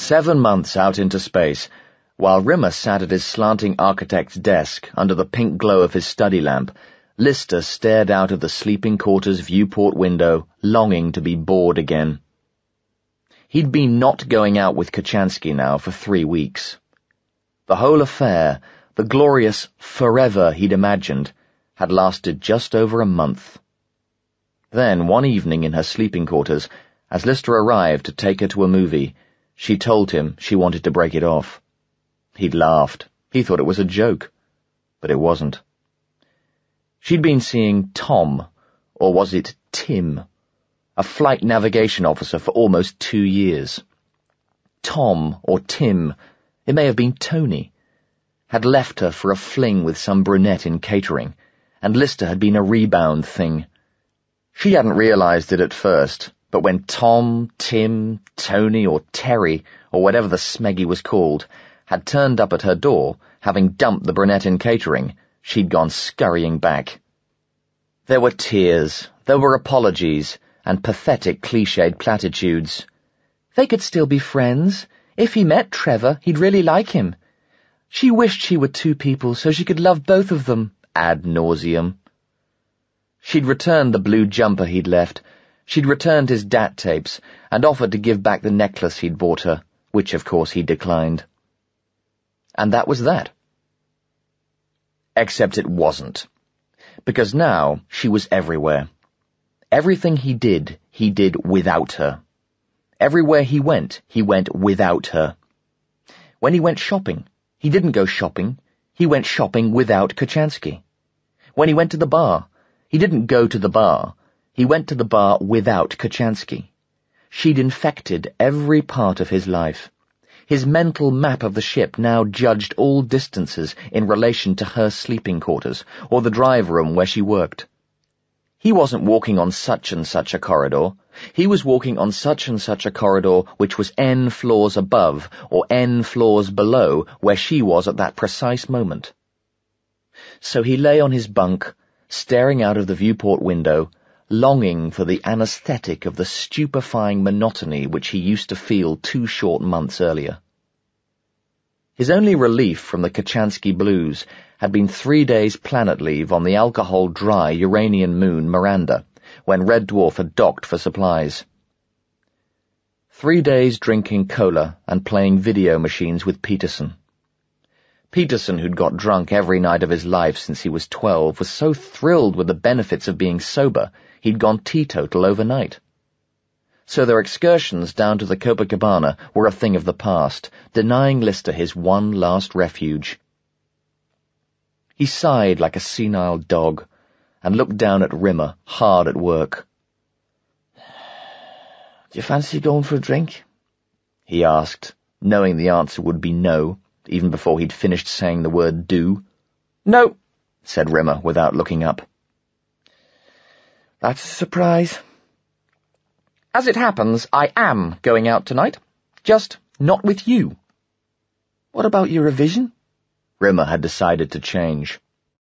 7 months out into space, while Rimmer sat at his slanting architect's desk under the pink glow of his study lamp, Lister stared out of the sleeping quarters viewport window, longing to be bored again. He'd been not going out with Kochanski now for 3 weeks. The whole affair, the glorious forever he'd imagined, had lasted just over a month. Then, one evening in her sleeping quarters, as Lister arrived to take her to a movie, she told him she wanted to break it off. He'd laughed. He thought it was a joke. But it wasn't. She'd been seeing Tom, or was it Tim, a flight navigation officer for almost 2 years. Tom, or Tim, it may have been Tony, had left her for a fling with some brunette in catering, and Lister had been a rebound thing. She hadn't realized it at first, but when Tom, Tim, Tony, or Terry, or whatever the smeggy was called, had turned up at her door, having dumped the brunette in catering, she'd gone scurrying back. There were tears, there were apologies, and pathetic cliched platitudes. They could still be friends. If he met Trevor, he'd really like him. She wished she were 2 people so she could love both of them, ad nauseum. She'd returned the blue jumper he'd left. She'd returned his DAT tapes and offered to give back the necklace he'd bought her, which of course he declined. And that was that. Except it wasn't. Because now she was everywhere. Everything he did without her. Everywhere he went without her. When he went shopping, he didn't go shopping. He went shopping without Kochanski. When he went to the bar, he didn't go to the bar. He went to the bar without Kochanski. She'd infected every part of his life. His mental map of the ship now judged all distances in relation to her sleeping quarters, or the drive room where she worked. He wasn't walking on such and such a corridor. He was walking on such and such a corridor which was N floors above, or N floors below, where she was at that precise moment. So he lay on his bunk, staring out of the viewport window, longing for the anesthetic of the stupefying monotony which he used to feel 2 short months earlier. His only relief from the Kochanski blues had been 3 days planet leave on the alcohol-dry Uranian moon Miranda, when Red Dwarf had docked for supplies. 3 days drinking cola and playing video machines with Peterson. Peterson, who'd got drunk every night of his life since he was 12, was so thrilled with the benefits of being sober, he'd gone teetotal overnight. So their excursions down to the Copacabana were a thing of the past, denying Lister his one last refuge. He sighed like a senile dog, and looked down at Rimmer, hard at work. "Do you fancy going for a drink?" he asked, knowing the answer would be no, even before he'd finished saying the word do. "No," said Rimmer without looking up. "That's a surprise. As it happens, I am going out tonight. Just not with you." "What about your revision?" Rimmer had decided to change.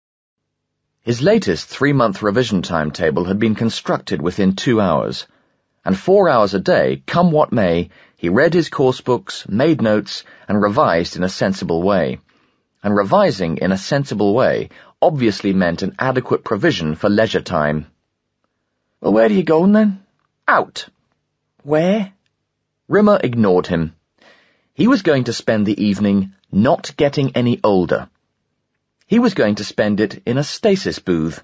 His latest 3-month revision timetable had been constructed within 2 hours, and 4 hours a day, come what may, he read his course books, made notes, and revised in a sensible way. And revising in a sensible way obviously meant an adequate provision for leisure time. "Well, where are you going then?" "Out." "Where?" Rimmer ignored him. He was going to spend the evening not getting any older. He was going to spend it in a stasis booth.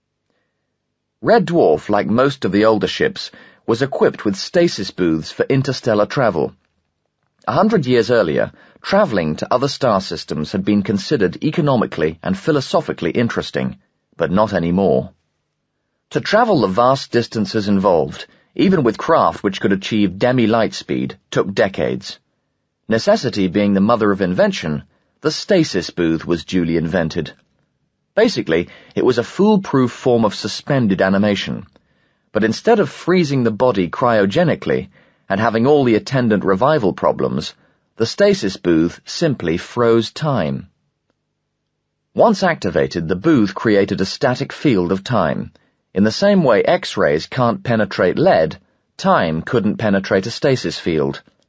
Red Dwarf, like most of the older ships, was equipped with stasis booths for interstellar travel. 100 years earlier, traveling to other star systems had been considered economically and philosophically interesting, but not anymore. To travel the vast distances involved, even with craft which could achieve demi-light speed, took decades. Necessity being the mother of invention, the stasis booth was duly invented. Basically, it was a foolproof form of suspended animation, but instead of freezing the body cryogenically and having all the attendant revival problems, the stasis booth simply froze time. Once activated, the booth created a static field of time. In the same way X-rays can't penetrate lead, time couldn't penetrate a stasis field.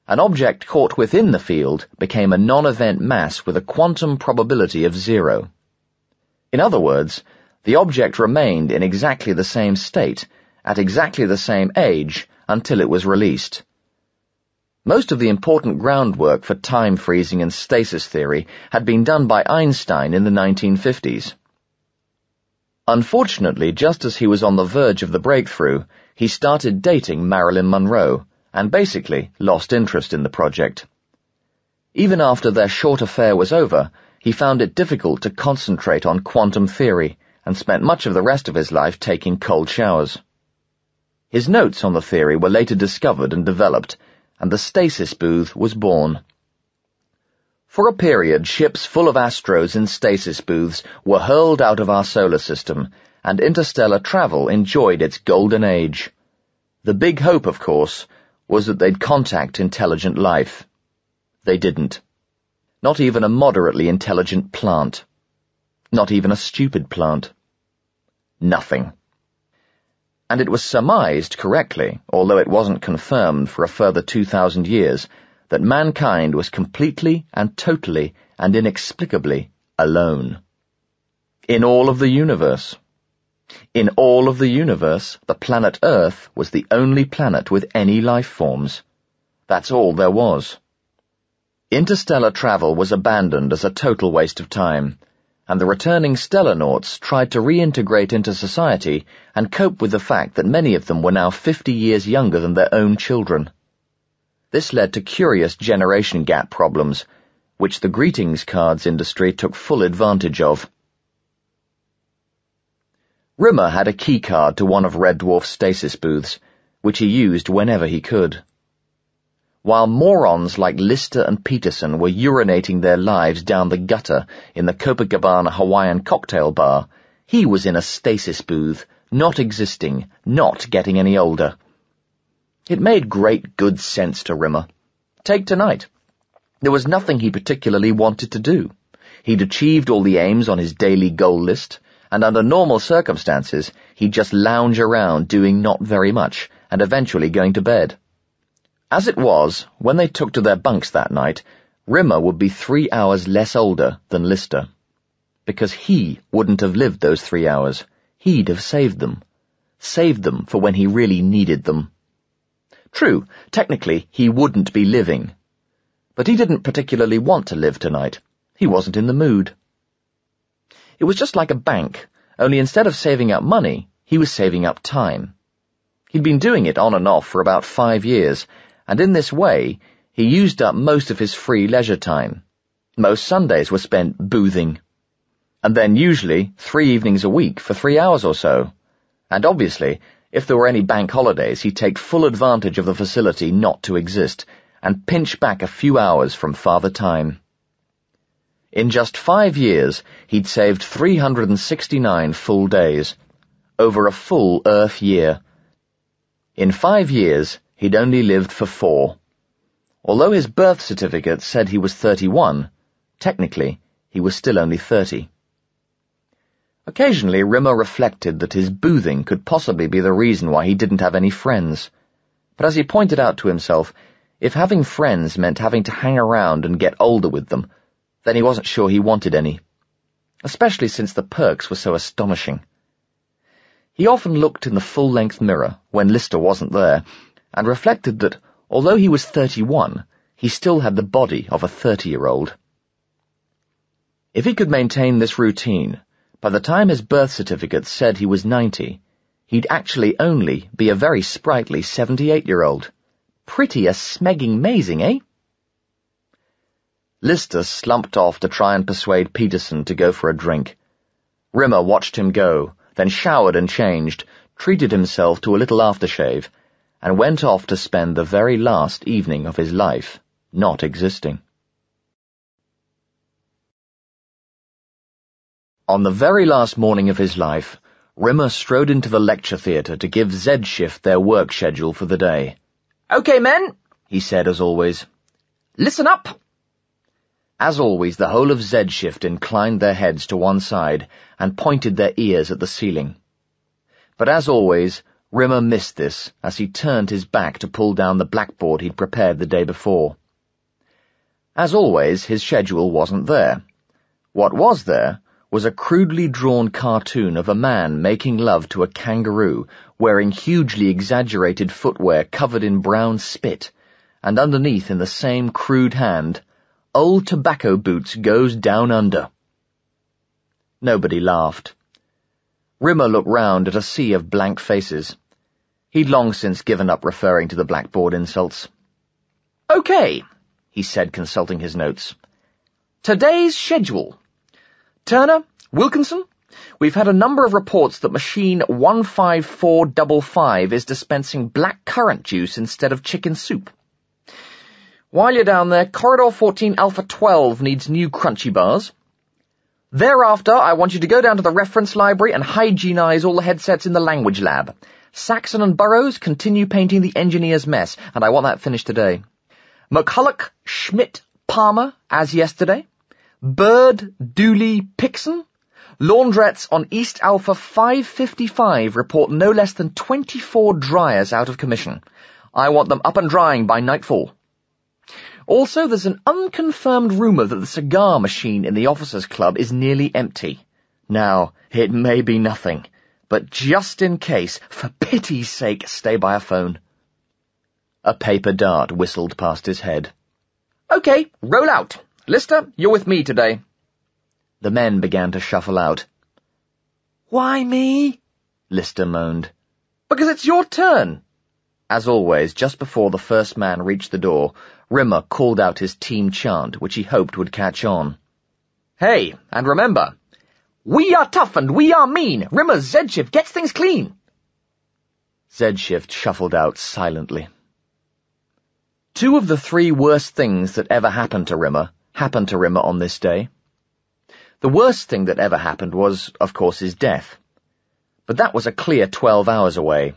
An object caught within the field became a non-event mass with a quantum probability of 0. In other words, the object remained in exactly the same state, at exactly the same age, until it was released. Most of the important groundwork for time freezing and stasis theory had been done by Einstein in the 1950s. Unfortunately, just as he was on the verge of the breakthrough, he started dating Marilyn Monroe, and basically lost interest in the project. Even after their short affair was over, he found it difficult to concentrate on quantum theory, and spent much of the rest of his life taking cold showers. His notes on the theory were later discovered and developed, and the stasis booth was born. For a period, ships full of astros in stasis booths were hurled out of our solar system, and interstellar travel enjoyed its golden age. The big hope, of course, was that they'd contact intelligent life. They didn't. Not even a moderately intelligent plant. Not even a stupid plant. Nothing. And it was surmised correctly, although it wasn't confirmed for a further 2,000 years, that mankind was completely and totally and inexplicably alone. In all of the universe. In all of the universe, the planet Earth was the only planet with any life forms. That's all there was. Interstellar travel was abandoned as a total waste of time, and the returning stellarnauts tried to reintegrate into society and cope with the fact that many of them were now 50 years younger than their own children. This led to curious generation gap problems, which the greetings cards industry took full advantage of. Rimmer had a key card to one of Red Dwarf's stasis booths, which he used whenever he could. While morons like Lister and Peterson were urinating their lives down the gutter in the Copacabana Hawaiian cocktail bar, he was in a stasis booth, not existing, not getting any older. It made great good sense to Rimmer. Take tonight. There was nothing he particularly wanted to do. He'd achieved all the aims on his daily goal list, and under normal circumstances, he'd just lounge around doing not very much, and eventually going to bed. As it was, when they took to their bunks that night, Rimmer would be 3 hours less older than Lister. Because he wouldn't have lived those 3 hours. He'd have saved them. Saved them for when he really needed them. True, technically he wouldn't be living. But he didn't particularly want to live tonight. He wasn't in the mood. It was just like a bank, only instead of saving up money, he was saving up time. He'd been doing it on and off for about 5 years, and in this way, he used up most of his free leisure time. Most Sundays were spent boothing. And then usually 3 evenings a week for 3 hours or so. And obviously, if there were any bank holidays, he'd take full advantage of the facility not to exist, and pinch back a few hours from Father Time. In just 5 years, he'd saved 369 full days, over a full Earth year. In 5 years, he'd only lived for 4. Although his birth certificate said he was 31, technically, he was still only 30. Occasionally, Rimmer reflected that his boothing could possibly be the reason why he didn't have any friends. But as he pointed out to himself, if having friends meant having to hang around and get older with them, then he wasn't sure he wanted any, especially since the perks were so astonishing. He often looked in the full-length mirror when Lister wasn't there, and reflected that, although he was 31, he still had the body of a 30-year-old. If he could maintain this routine, by the time his birth certificate said he was 90, he'd actually only be a very sprightly 78-year-old. Pretty a-smegging mazing, eh? Lister slumped off to try and persuade Peterson to go for a drink. Rimmer watched him go, then showered and changed, treated himself to a little aftershave, and went off to spend the very last evening of his life not existing. On the very last morning of his life, Rimmer strode into the lecture theatre to give Z-Shift their work schedule for the day. "Okay, men," he said as always. "Listen up." As always, the whole of Z-Shift inclined their heads to one side and pointed their ears at the ceiling. But as always, Rimmer missed this as he turned his back to pull down the blackboard he'd prepared the day before. As always, his schedule wasn't there. What was there was a crudely drawn cartoon of a man making love to a kangaroo, wearing hugely exaggerated footwear covered in brown spit, and underneath in the same crude hand, "Old Tobacco Boots Goes Down Under." Nobody laughed. Rimmer looked round at a sea of blank faces. He'd long since given up referring to the blackboard insults. "Okay," he said, consulting his notes. "Today's schedule. Turner, Wilkinson, we've had a number of reports that machine 15455 is dispensing black currant juice instead of chicken soup. While you're down there, Corridor 14 Alpha 12 needs new crunchy bars. Thereafter, I want you to go down to the reference library and hygienize all the headsets in the language lab. Saxon and Burroughs continue painting the engineer's mess, and I want that finished today. McCulloch, Schmidt, Palmer, as yesterday. Bird, Dooley, Pixon. Laundrettes on East Alpha 555 report no less than 24 dryers out of commission. I want them up and drying by nightfall. Also, there's an unconfirmed rumor that the cigar machine in the officers' club is nearly empty. Now, it may be nothing, but just in case, for pity's sake, stay by a phone." A paper dart whistled past his head. "Okay, roll out. Lister, you're with me today." The men began to shuffle out. "Why me?" Lister moaned. "Because it's your turn." As always, just before the first man reached the door, Rimmer called out his team chant, which he hoped would catch on. "Hey, and remember, we are tough and we are mean. Rimmer's Z-Shift gets things clean." Z-Shift shuffled out silently. Two of the three worst things that ever happened to Rimmer on this day. The worst thing that ever happened was, of course, his death. But that was a clear 12 hours away.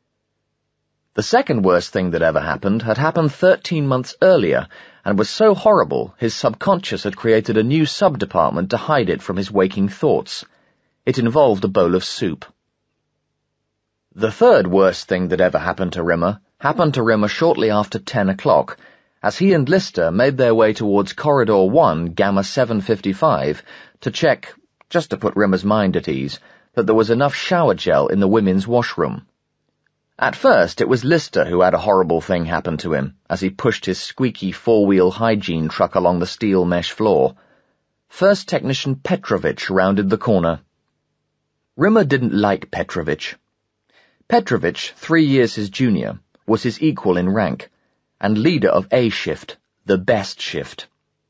The second worst thing that ever happened had happened 13 months earlier, and was so horrible his subconscious had created a new sub-department to hide it from his waking thoughts. It involved a bowl of soup. The third worst thing that ever happened to Rimmer shortly after 10 o'clock, as he and Lister made their way towards Corridor 1, Gamma 755, to check, just to put Rimmer's mind at ease, that there was enough shower gel in the women's washroom. At first, it was Lister who had a horrible thing happen to him, as he pushed his squeaky four-wheel hygiene truck along the steel mesh floor. First Technician Petrovich rounded the corner. Rimmer didn't like Petrovich. Petrovich, 3 years his junior, was his equal in rank, and leader of A-Shift, the best shift.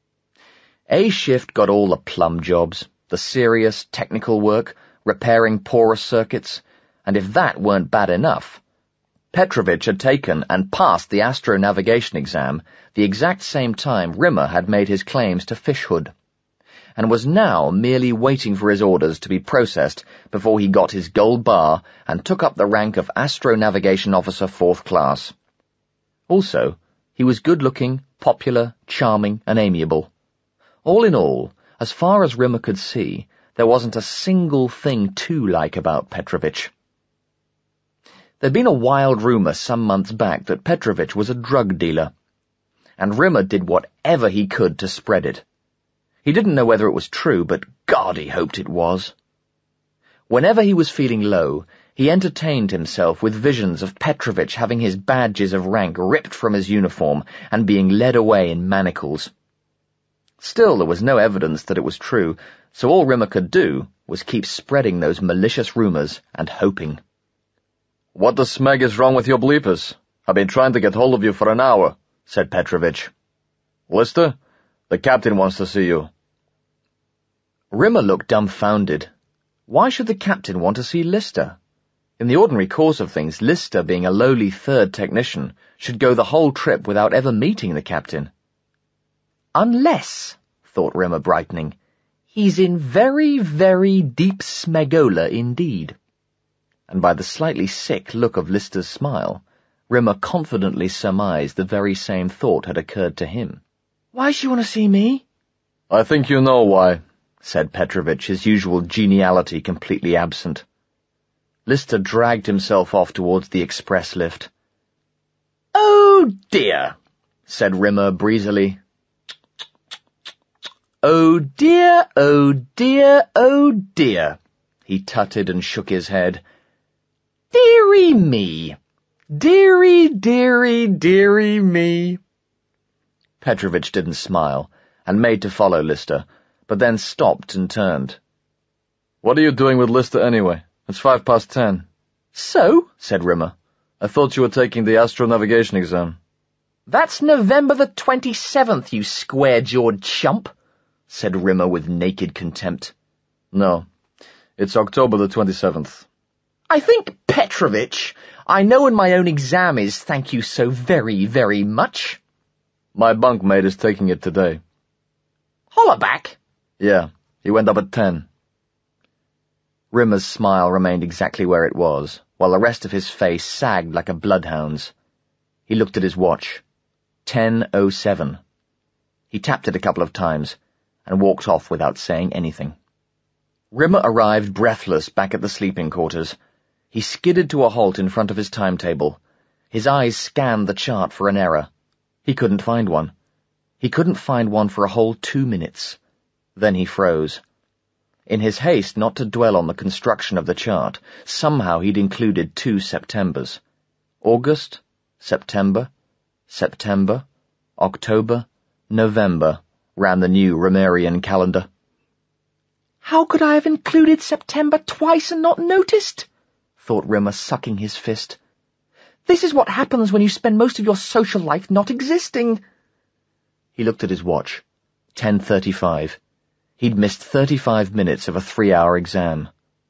A-Shift got all the plum jobs, the serious, technical work, repairing porous circuits, and if that weren't bad enough, Petrovich had taken and passed the astronavigation exam the exact same time Rimmer had made his claims to fishhood, and was now merely waiting for his orders to be processed before he got his gold bar and took up the rank of Astronavigation Officer 4th Class. Also, he was good-looking, popular, charming, and amiable. All in all, as far as Rimmer could see, there wasn't a single thing to like about Petrovich. There'd been a wild rumor some months back that Petrovich was a drug dealer, and Rimmer did whatever he could to spread it. He didn't know whether it was true, but God, he hoped it was. Whenever he was feeling low, he entertained himself with visions of Petrovich having his badges of rank ripped from his uniform and being led away in manacles. Still, there was no evidence that it was true, so all Rimmer could do was keep spreading those malicious rumors and hoping. "What the smeg is wrong with your bleepers? I've been trying to get hold of you for an hour," said Petrovich. "Lister, the captain wants to see you." Rimmer looked dumbfounded. Why should the captain want to see Lister? In the ordinary course of things, Lister, being a lowly third technician, should go the whole trip without ever meeting the captain. Unless, thought Rimmer, brightening, he's in very, very deep smegola indeed. And by the slightly sick look of Lister's smile, Rimmer confidently surmised the very same thought had occurred to him. "Why does she want to see me?" "I think you know why," said Petrovich, his usual geniality completely absent. Lister dragged himself off towards the express lift. "Oh dear," said Rimmer breezily. "Oh dear, oh dear, oh dear," he tutted and shook his head. "Dearie me. Dearie, dearie, dearie me." Petrovich didn't smile, and made to follow Lister, but then stopped and turned. "What are you doing with Lister anyway? It's 10:05. "So?" said Rimmer. "I thought you were taking the astronavigation exam." "That's November the 27th, you square-jawed chump," said Rimmer with naked contempt. "No, it's October the 27th. "I think, Petrovich, I know when my own exam is, thank you so very, very much." "My bunkmate is taking it today." "Hollaback?" "Yeah, he went up at 10. Rimmer's smile remained exactly where it was, while the rest of his face sagged like a bloodhound's. He looked at his watch. 10:07. He tapped it a couple of times, and walked off without saying anything. Rimmer arrived breathless back at the sleeping quarters. He skidded to a halt in front of his timetable. His eyes scanned the chart for an error. He couldn't find one. He couldn't find one for a whole 2 minutes. Then he froze. In his haste not to dwell on the construction of the chart, somehow he'd included 2 Septembers. August, September, September, October, November, ran the new Romarian calendar. "How could I have included September twice and not noticed?" thought Rimmer, sucking his fist. "This is what happens when you spend most of your social life not existing." He looked at his watch. 10:35. He'd missed 35 minutes of a 3-hour exam.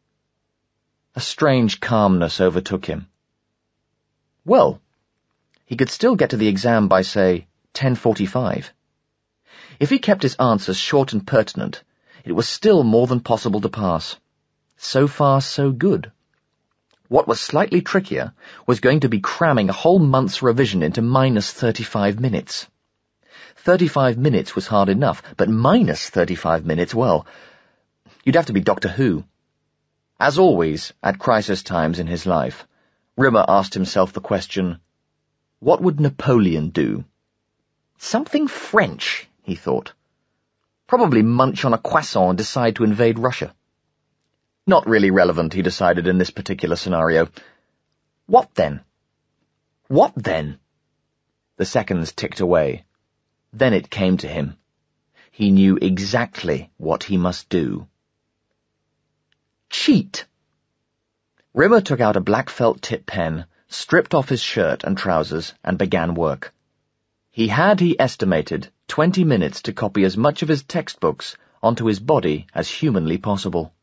A strange calmness overtook him. Well, he could still get to the exam by, say, 10:45. If he kept his answers short and pertinent, it was still more than possible to pass. So far, so good. What was slightly trickier was going to be cramming a whole month's revision into minus 35 minutes. 35 minutes was hard enough, but minus 35 minutes, well, you'd have to be Doctor Who. As always, at crisis times in his life, Rimmer asked himself the question, what would Napoleon do? Something French, he thought. Probably munch on a croissant and decide to invade Russia. Not really relevant, he decided, in this particular scenario. What then? What then? The seconds ticked away. Then it came to him. He knew exactly what he must do. Cheat. Rimmer took out a black felt tip pen, stripped off his shirt and trousers, and began work. He estimated, 20 minutes to copy as much of his textbooks onto his body as humanly possible.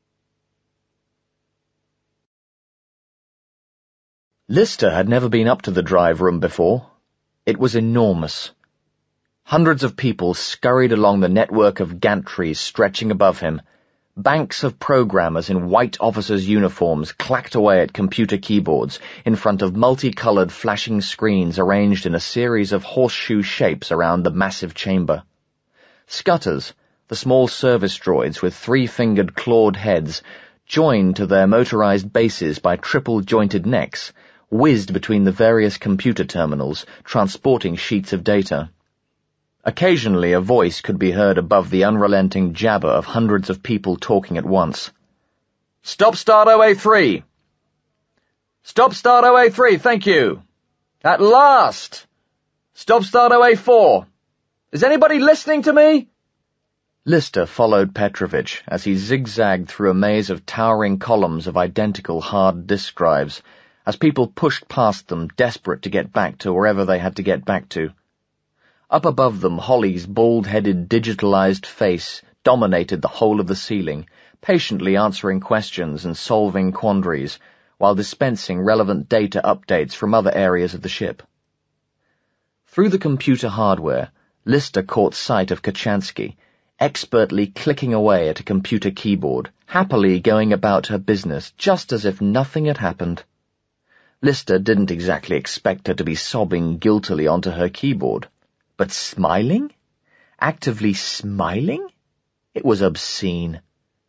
Lister had never been up to the drive room before. It was enormous. Hundreds of people scurried along the network of gantries stretching above him. Banks of programmers in white officers' uniforms clacked away at computer keyboards in front of multicolored flashing screens arranged in a series of horseshoe shapes around the massive chamber. Scutters, the small service droids with 3-fingered clawed heads, joined to their motorized bases by triple-jointed necks, whizzed between the various computer terminals, transporting sheets of data. Occasionally a voice could be heard above the unrelenting jabber of hundreds of people talking at once. "Stop start OA3! Stop start OA3, thank you! At last! Stop start OA4! Is anybody listening to me?" Lister followed Petrovich as he zigzagged through a maze of towering columns of identical hard disk drives, as people pushed past them, desperate to get back to wherever they had to get back to. Up above them, Holly's bald-headed, digitalized face dominated the whole of the ceiling, patiently answering questions and solving quandaries, while dispensing relevant data updates from other areas of the ship. Through the computer hardware, Lister caught sight of Kachansky, expertly clicking away at a computer keyboard, happily going about her business just as if nothing had happened. Lister didn't exactly expect her to be sobbing guiltily onto her keyboard. But smiling? Actively smiling? It was obscene.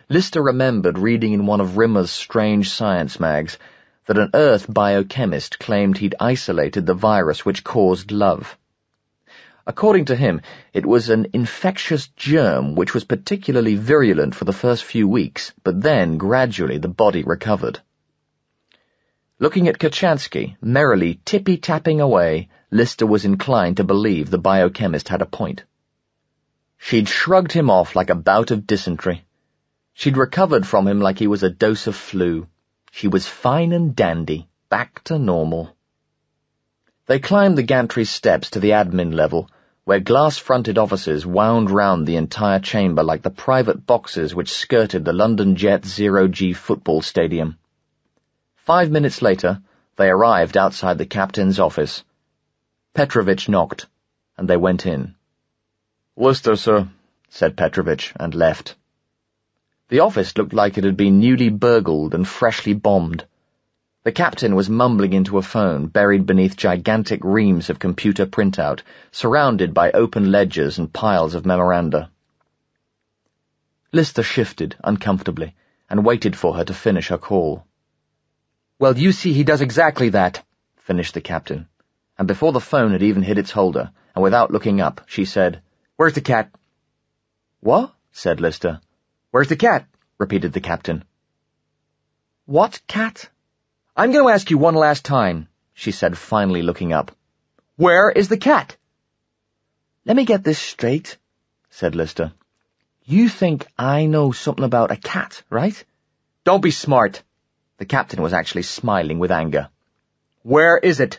Lister remembered reading in one of Rimmer's strange science mags that an Earth biochemist claimed he'd isolated the virus which caused love. According to him, it was an infectious germ which was particularly virulent for the first few weeks, but then, gradually, the body recovered. Looking at Kochanski, merrily tippy-tapping away, Lister was inclined to believe the biochemist had a point. She'd shrugged him off like a bout of dysentery. She'd recovered from him like he was a dose of flu. She was fine and dandy, back to normal. They climbed the gantry steps to the admin level, where glass-fronted offices wound round the entire chamber like the private boxes which skirted the London Jet Zero-G football stadium. 5 minutes later, they arrived outside the captain's office. Petrovich knocked, and they went in. "Lister, sir," said Petrovich, and left. The office looked like it had been newly burgled and freshly bombed. The captain was mumbling into a phone buried beneath gigantic reams of computer printout, surrounded by open ledgers and piles of memoranda. Lister shifted uncomfortably and waited for her to finish her call. "Well, you see he does exactly that," finished the captain, and before the phone had even hit its holder, and without looking up, she said, "Where's the cat?" "What?" said Lister. "Where's the cat?" repeated the captain. "What cat?" "I'm going to ask you one last time," she said, finally looking up. "Where is the cat?" "Let me get this straight," said Lister. "You think I know something about a cat, right?" "Don't be smart." The captain was actually smiling with anger. "Where is it?"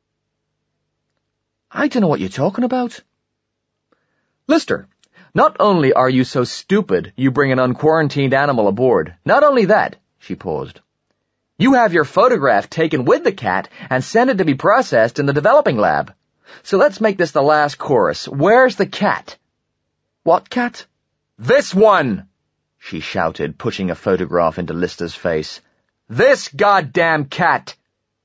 "I don't know what you're talking about." "Lister, not only are you so stupid you bring an unquarantined animal aboard, not only that," she paused, "you have your photograph taken with the cat and send it to be processed in the developing lab. So let's make this the last chorus. Where's the cat?" "What cat?" "This one!" she shouted, pushing a photograph into Lister's face. "This goddamn cat!"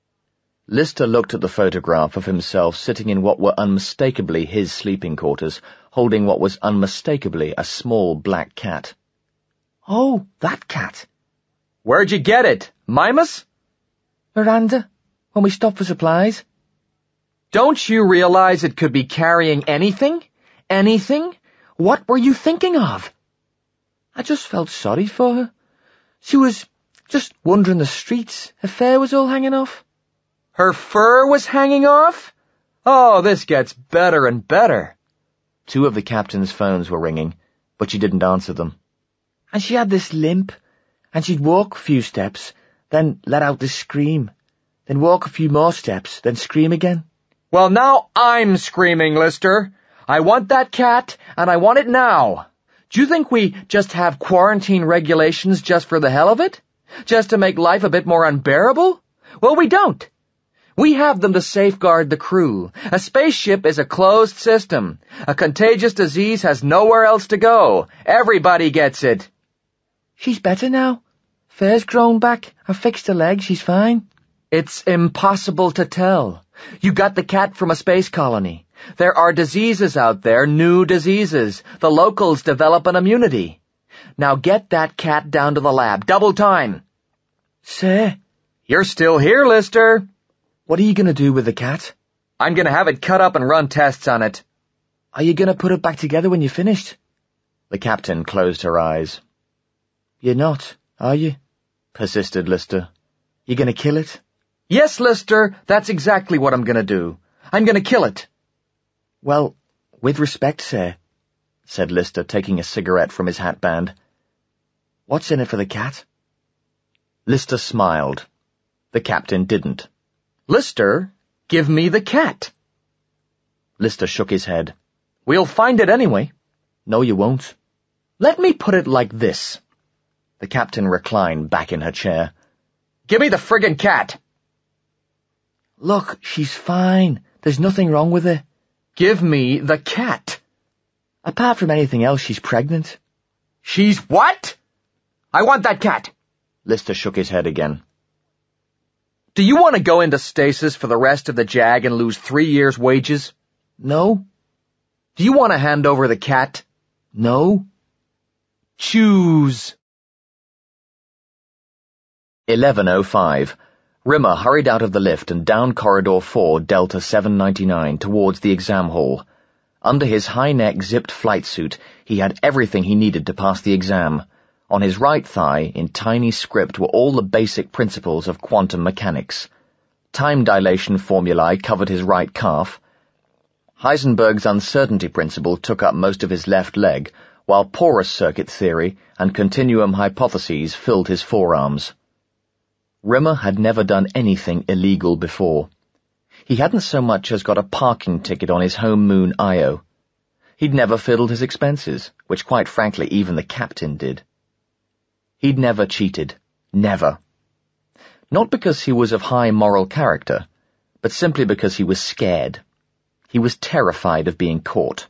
Lister looked at the photograph of himself sitting in what were unmistakably his sleeping quarters, holding what was unmistakably a small black cat. "Oh, that cat." "Where'd you get it? Mimas?" "Miranda, when we stopped for supplies." "Don't you realize it could be carrying anything? Anything? What were you thinking of?" "I just felt sorry for her. She was just wandering the streets. Her fur was all hanging off." "Her fur was hanging off? Oh, this gets better and better." 2 of the captain's phones were ringing, but she didn't answer them. "And she had this limp, and she'd walk a few steps, then let out this scream, then walk a few more steps, then scream again." "Well, now I'm screaming, Lister. I want that cat, and I want it now. Do you think we just have quarantine regulations just for the hell of it? Just to make life a bit more unbearable? Well, we don't. We have them to safeguard the crew. A spaceship is a closed system. A contagious disease has nowhere else to go. Everybody gets it." "She's better now. Fur's grown back. I fixed her leg. She's fine." "It's impossible to tell. You got the cat from a space colony. There are diseases out there, new diseases. The locals develop an immunity. Now get that cat down to the lab. Double time." "Sir." "You're still here, Lister." "What are you going to do with the cat?" "I'm going to have it cut up and run tests on it." "Are you going to put it back together when you're finished?" The captain closed her eyes. "You're not, are you?" persisted Lister. "You're going to kill it?" "Yes, Lister, that's exactly what I'm going to do. I'm going to kill it." "Well, with respect, sir," said Lister, taking a cigarette from his hatband. "What's in it for the cat?" Lister smiled. The captain didn't. "Lister, give me the cat." Lister shook his head. "We'll find it anyway." "No, you won't." "Let me put it like this." The captain reclined back in her chair. "Give me the friggin' cat." "Look, she's fine. There's nothing wrong with her." "Give me the cat." "Apart from anything else, she's pregnant." "She's what?" "I want that cat." Lister shook his head again. "Do you want to go into stasis for the rest of the JAG and lose 3 years' wages?" "No." "Do you want to hand over the cat?" "No." "Choose." 11:05. Rimmer hurried out of the lift and down corridor 4, Delta 799, towards the exam hall. Under his high-neck zipped flight suit, he had everything he needed to pass the exam. On his right thigh, in tiny script, were all the basic principles of quantum mechanics. Time dilation formulae covered his right calf. Heisenberg's uncertainty principle took up most of his left leg, while porous circuit theory and continuum hypotheses filled his forearms. Rimmer had never done anything illegal before. He hadn't so much as got a parking ticket on his home moon Io. He'd never fiddled his expenses, which quite frankly even the captain did. He'd never cheated. Never. Not because he was of high moral character, but simply because he was scared. He was terrified of being caught.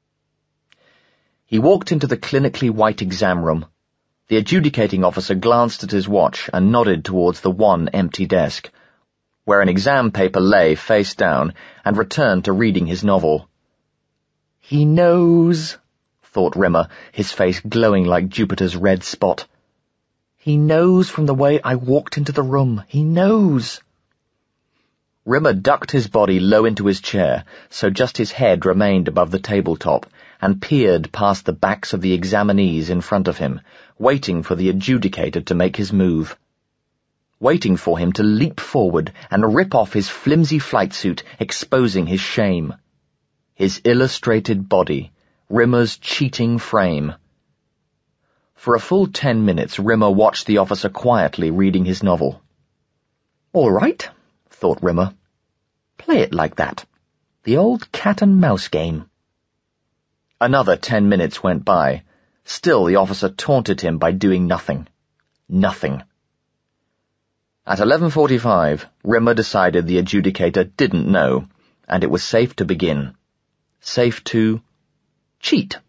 He walked into the clinically white exam room. The adjudicating officer glanced at his watch and nodded towards the one empty desk, where an exam paper lay face down, and returned to reading his novel. "He knows," thought Rimmer, his face glowing like Jupiter's red spot. "He knows from the way I walked into the room. He knows." Rimmer ducked his body low into his chair, so just his head remained above the tabletop, and peered past the backs of the examinees in front of him, waiting for the adjudicator to make his move. Waiting for him to leap forward and rip off his flimsy flight suit, exposing his shame. His illustrated body, Rimmer's cheating frame. For a full 10 minutes, Rimmer watched the officer quietly reading his novel. "All right," thought Rimmer. "Play it like that. The old cat-and-mouse game." Another 10 minutes went by. Still the officer taunted him by doing nothing. Nothing. At 11:45, Rimmer decided the adjudicator didn't know, and it was safe to begin. Safe to cheat.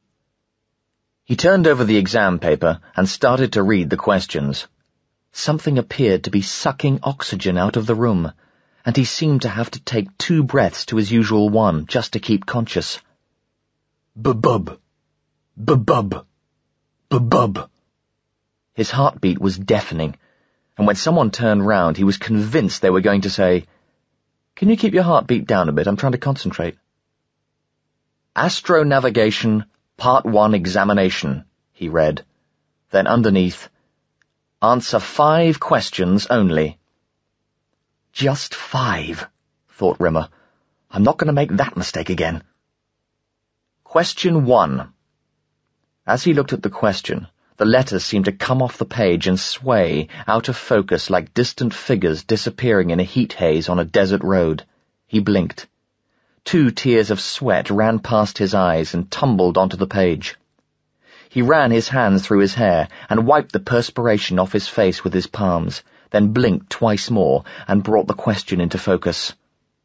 He turned over the exam paper and started to read the questions. Something appeared to be sucking oxygen out of the room, and he seemed to have to take 2 breaths to his usual one just to keep conscious. "B-bub. B-bub. B-bub." His heartbeat was deafening, and when someone turned round, he was convinced they were going to say, "Can you keep your heartbeat down a bit? I'm trying to concentrate." "Astronavigation, Part 1 Examination," he read. Then underneath, "Answer 5 questions only." "Just 5, thought Rimmer. "I'm not going to make that mistake again." Question 1. As he looked at the question, the letters seemed to come off the page and sway out of focus like distant figures disappearing in a heat haze on a desert road. He blinked. 2 tears of sweat ran past his eyes and tumbled onto the page. He ran his hands through his hair and wiped the perspiration off his face with his palms, then blinked twice more and brought the question into focus.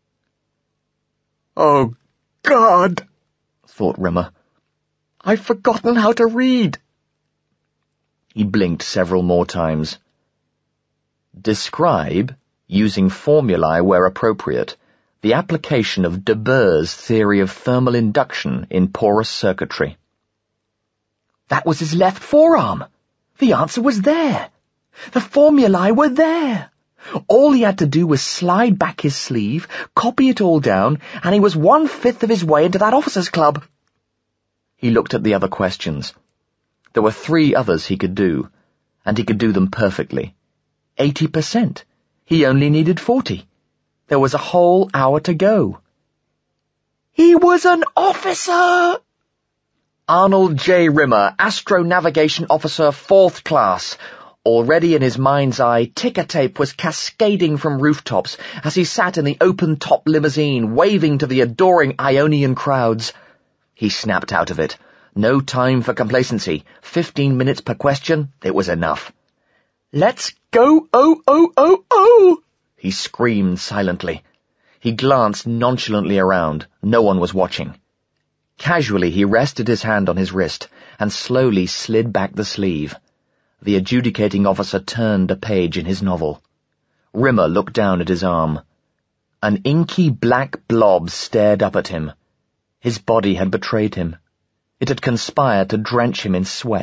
"Oh, God," thought Rimmer. "I've forgotten how to read." He blinked several more times. Describe, using formulae where appropriate, the application of de Boer's theory of thermal induction in porous circuitry. That was his left forearm. The answer was there. The formulae were there. All he had to do was slide back his sleeve, copy it all down, and he was 1/5 of his way into that officers' club. He looked at the other questions. There were 3 others he could do, and he could do them perfectly. 80%. He only needed 40. There was a whole hour to go. He was an officer! Arnold J. Rimmer, Astronavigation Officer, 4th Class. Already in his mind's eye, ticker tape was cascading from rooftops as he sat in the open-top limousine, waving to the adoring Ionian crowds. He snapped out of it. No time for complacency. 15 minutes per question. It was enough. "Let's go, oh, he screamed silently. He glanced nonchalantly around. No one was watching. Casually he rested his hand on his wrist and slowly slid back the sleeve. The adjudicating officer turned a page in his novel. Rimmer looked down at his arm. An inky black blob stared up at him. His body had betrayed him. It had conspired to drench him in sweat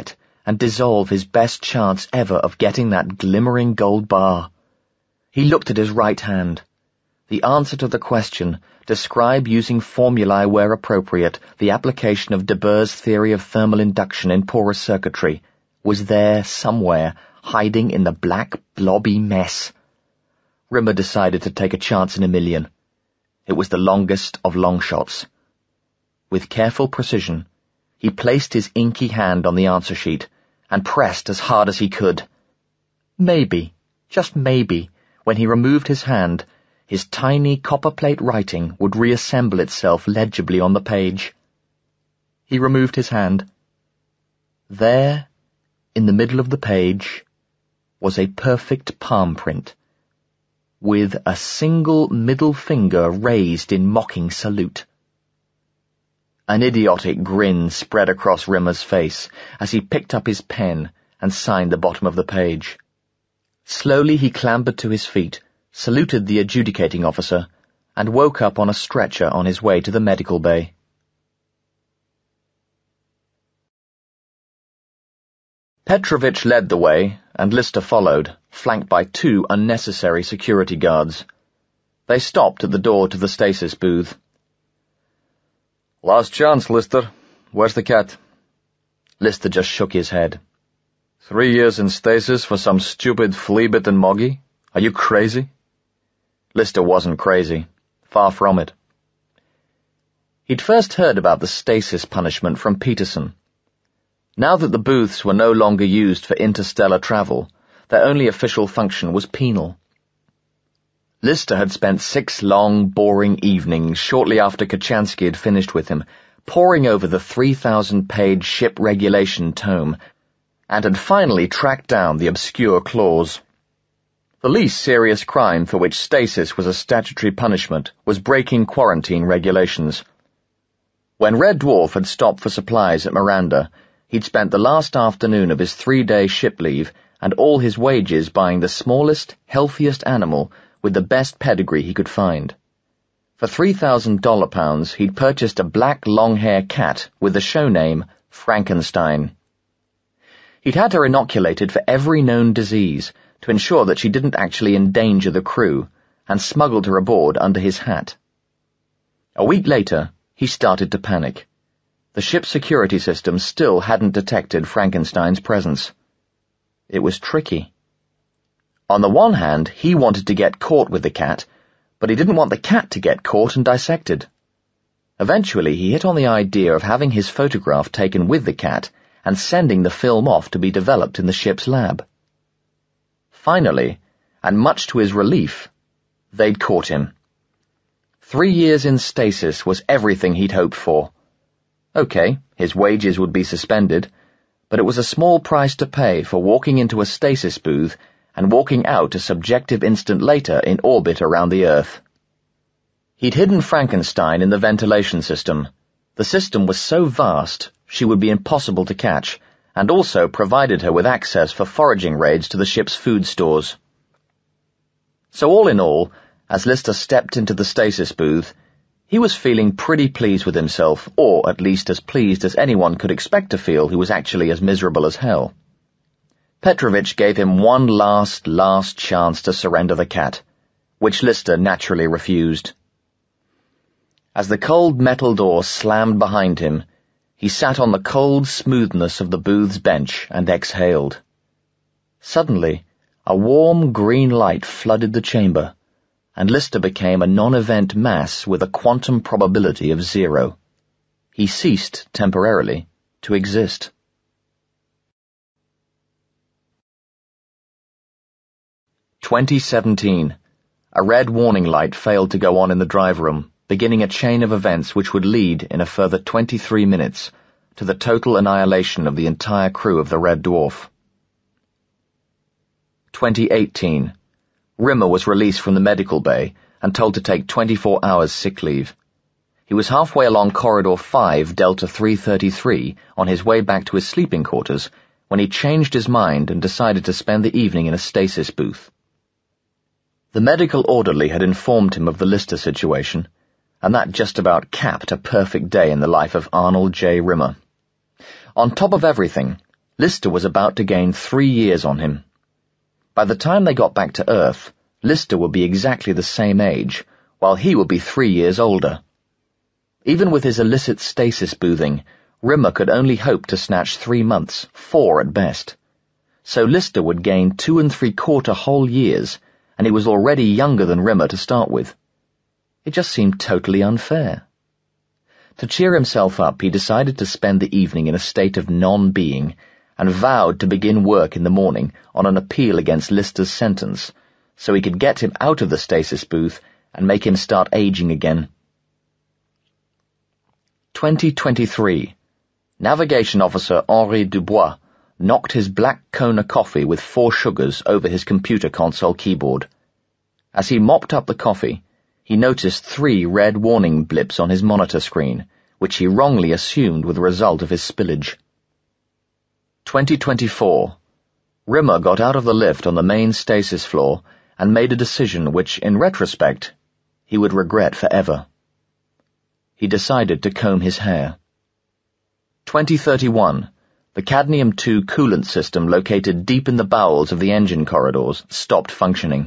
and dissolve his best chance ever of getting that glimmering gold bar. He looked at his right hand. The answer to the question, describe using formulae where appropriate the application of de Boer's theory of thermal induction in porous circuitry, was there somewhere, hiding in the black, blobby mess. Rimmer decided to take a chance in a million. It was the longest of long shots. With careful precision, he placed his inky hand on the answer sheet and pressed as hard as he could. Maybe, just maybe, when he removed his hand, his tiny copperplate writing would reassemble itself legibly on the page. He removed his hand. There, in the middle of the page, was a perfect palm print, with a single middle finger raised in mocking salute. An idiotic grin spread across Rimmer's face as he picked up his pen and signed the bottom of the page. Slowly he clambered to his feet, saluted the adjudicating officer, and woke up on a stretcher on his way to the medical bay. Petrovich led the way, and Lister followed, flanked by 2 unnecessary security guards. They stopped at the door to the stasis booth. Last chance, Lister. Where's the cat? Lister just shook his head. 3 years in stasis for some stupid flea-bitten moggy? Are you crazy? Lister wasn't crazy. Far from it. He'd first heard about the stasis punishment from Peterson. Now that the booths were no longer used for interstellar travel, their only official function was penal. Lister had spent 6 long, boring evenings shortly after Kochanski had finished with him, poring over the 3,000-page ship regulation tome, and had finally tracked down the obscure clause. The least serious crime for which stasis was a statutory punishment was breaking quarantine regulations. When Red Dwarf had stopped for supplies at Miranda, he'd spent the last afternoon of his 3-day ship leave and all his wages buying the smallest, healthiest animal with the best pedigree he could find. For $3,000 he'd purchased a black long-hair cat with the show name Frankenstein. He'd had her inoculated for every known disease to ensure that she didn't actually endanger the crew, and smuggled her aboard under his hat. A week later, he started to panic. The ship's security system still hadn't detected Frankenstein's presence. It was tricky. On the one hand, he wanted to get caught with the cat, but he didn't want the cat to get caught and dissected. Eventually, he hit on the idea of having his photograph taken with the cat and sending the film off to be developed in the ship's lab. Finally, and much to his relief, they'd caught him. 3 years in stasis was everything he'd hoped for. Okay, his wages would be suspended, but it was a small price to pay for walking into a stasis booth and walking out a subjective instant later in orbit around the Earth. He'd hidden Frankenstein in the ventilation system. The system was so vast she would be impossible to catch, and also provided her with access for foraging raids to the ship's food stores. So all in all, as Lister stepped into the stasis booth, he was feeling pretty pleased with himself, or at least as pleased as anyone could expect to feel who was actually as miserable as hell. Petrovich gave him one last chance to surrender the cat, which Lister naturally refused. As the cold metal door slammed behind him, he sat on the cold smoothness of the booth's bench and exhaled. Suddenly, a warm green light flooded the chamber, and Lister became a non-event mass with a quantum probability of 0. He ceased, temporarily, to exist. "2017. A red warning light failed to go on in the drive room, beginning a chain of events which would lead, in a further 23 minutes, to the total annihilation of the entire crew of the Red Dwarf. 2018. Rimmer was released from the medical bay and told to take 24 hours sick leave. He was halfway along Corridor 5, Delta 333, on his way back to his sleeping quarters, when he changed his mind and decided to spend the evening in a stasis booth. The medical orderly had informed him of the Lister situation, and that just about capped a perfect day in the life of Arnold J. Rimmer. On top of everything, Lister was about to gain 3 years on him. By the time they got back to Earth, Lister would be exactly the same age, while he would be 3 years older. Even with his illicit stasis boothing, Rimmer could only hope to snatch 3 months, 4 at best. So Lister would gain 2 3/4 whole years, and he was already younger than Rimmer to start with. It just seemed totally unfair. To cheer himself up, he decided to spend the evening in a state of non-being, and vowed to begin work in the morning on an appeal against Lister's sentence, so he could get him out of the stasis booth and make him start aging again. 2023. Navigation Officer Henri Dubois knocked his black Kona coffee with 4 sugars over his computer console keyboard. As he mopped up the coffee, he noticed 3 red warning blips on his monitor screen, which he wrongly assumed were the result of his spillage. 2024. Rimmer got out of the lift on the main stasis floor and made a decision which, in retrospect, he would regret forever. He decided to comb his hair. 2031. The Cadmium-2 coolant system located deep in the bowels of the engine corridors stopped functioning.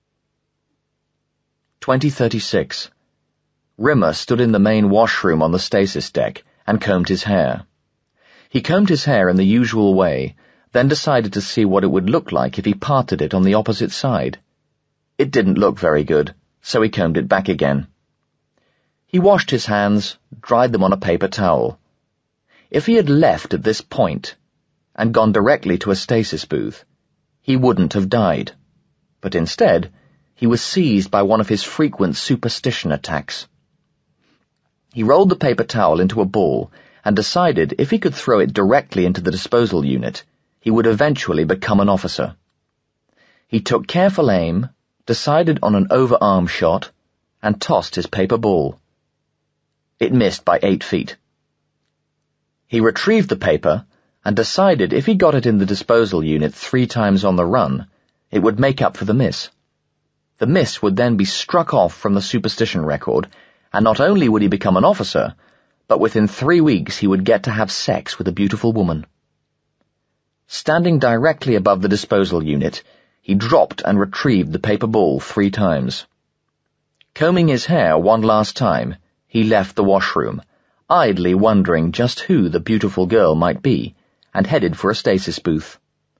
2036. Rimmer stood in the main washroom on the stasis deck and combed his hair. He combed his hair in the usual way, then decided to see what it would look like if he parted it on the opposite side. It didn't look very good, so he combed it back again. He washed his hands, dried them on a paper towel. If he had left at this point and gone directly to a stasis booth, he wouldn't have died. But instead, he was seized by one of his frequent superstition attacks. He rolled the paper towel into a ball and decided if he could throw it directly into the disposal unit, he would eventually become an officer. He took careful aim, decided on an overarm shot, and tossed his paper ball. It missed by 8 feet. He retrieved the paper and decided if he got it in the disposal unit 3 times on the run, it would make up for the miss. The miss would then be struck off from the superstition record, and not only would he become an officer, but within 3 weeks he would get to have sex with a beautiful woman. Standing directly above the disposal unit, he dropped and retrieved the paper ball 3 times. Combing his hair one last time, he left the washroom, idly wondering just who the beautiful girl might be, and headed for a stasis booth.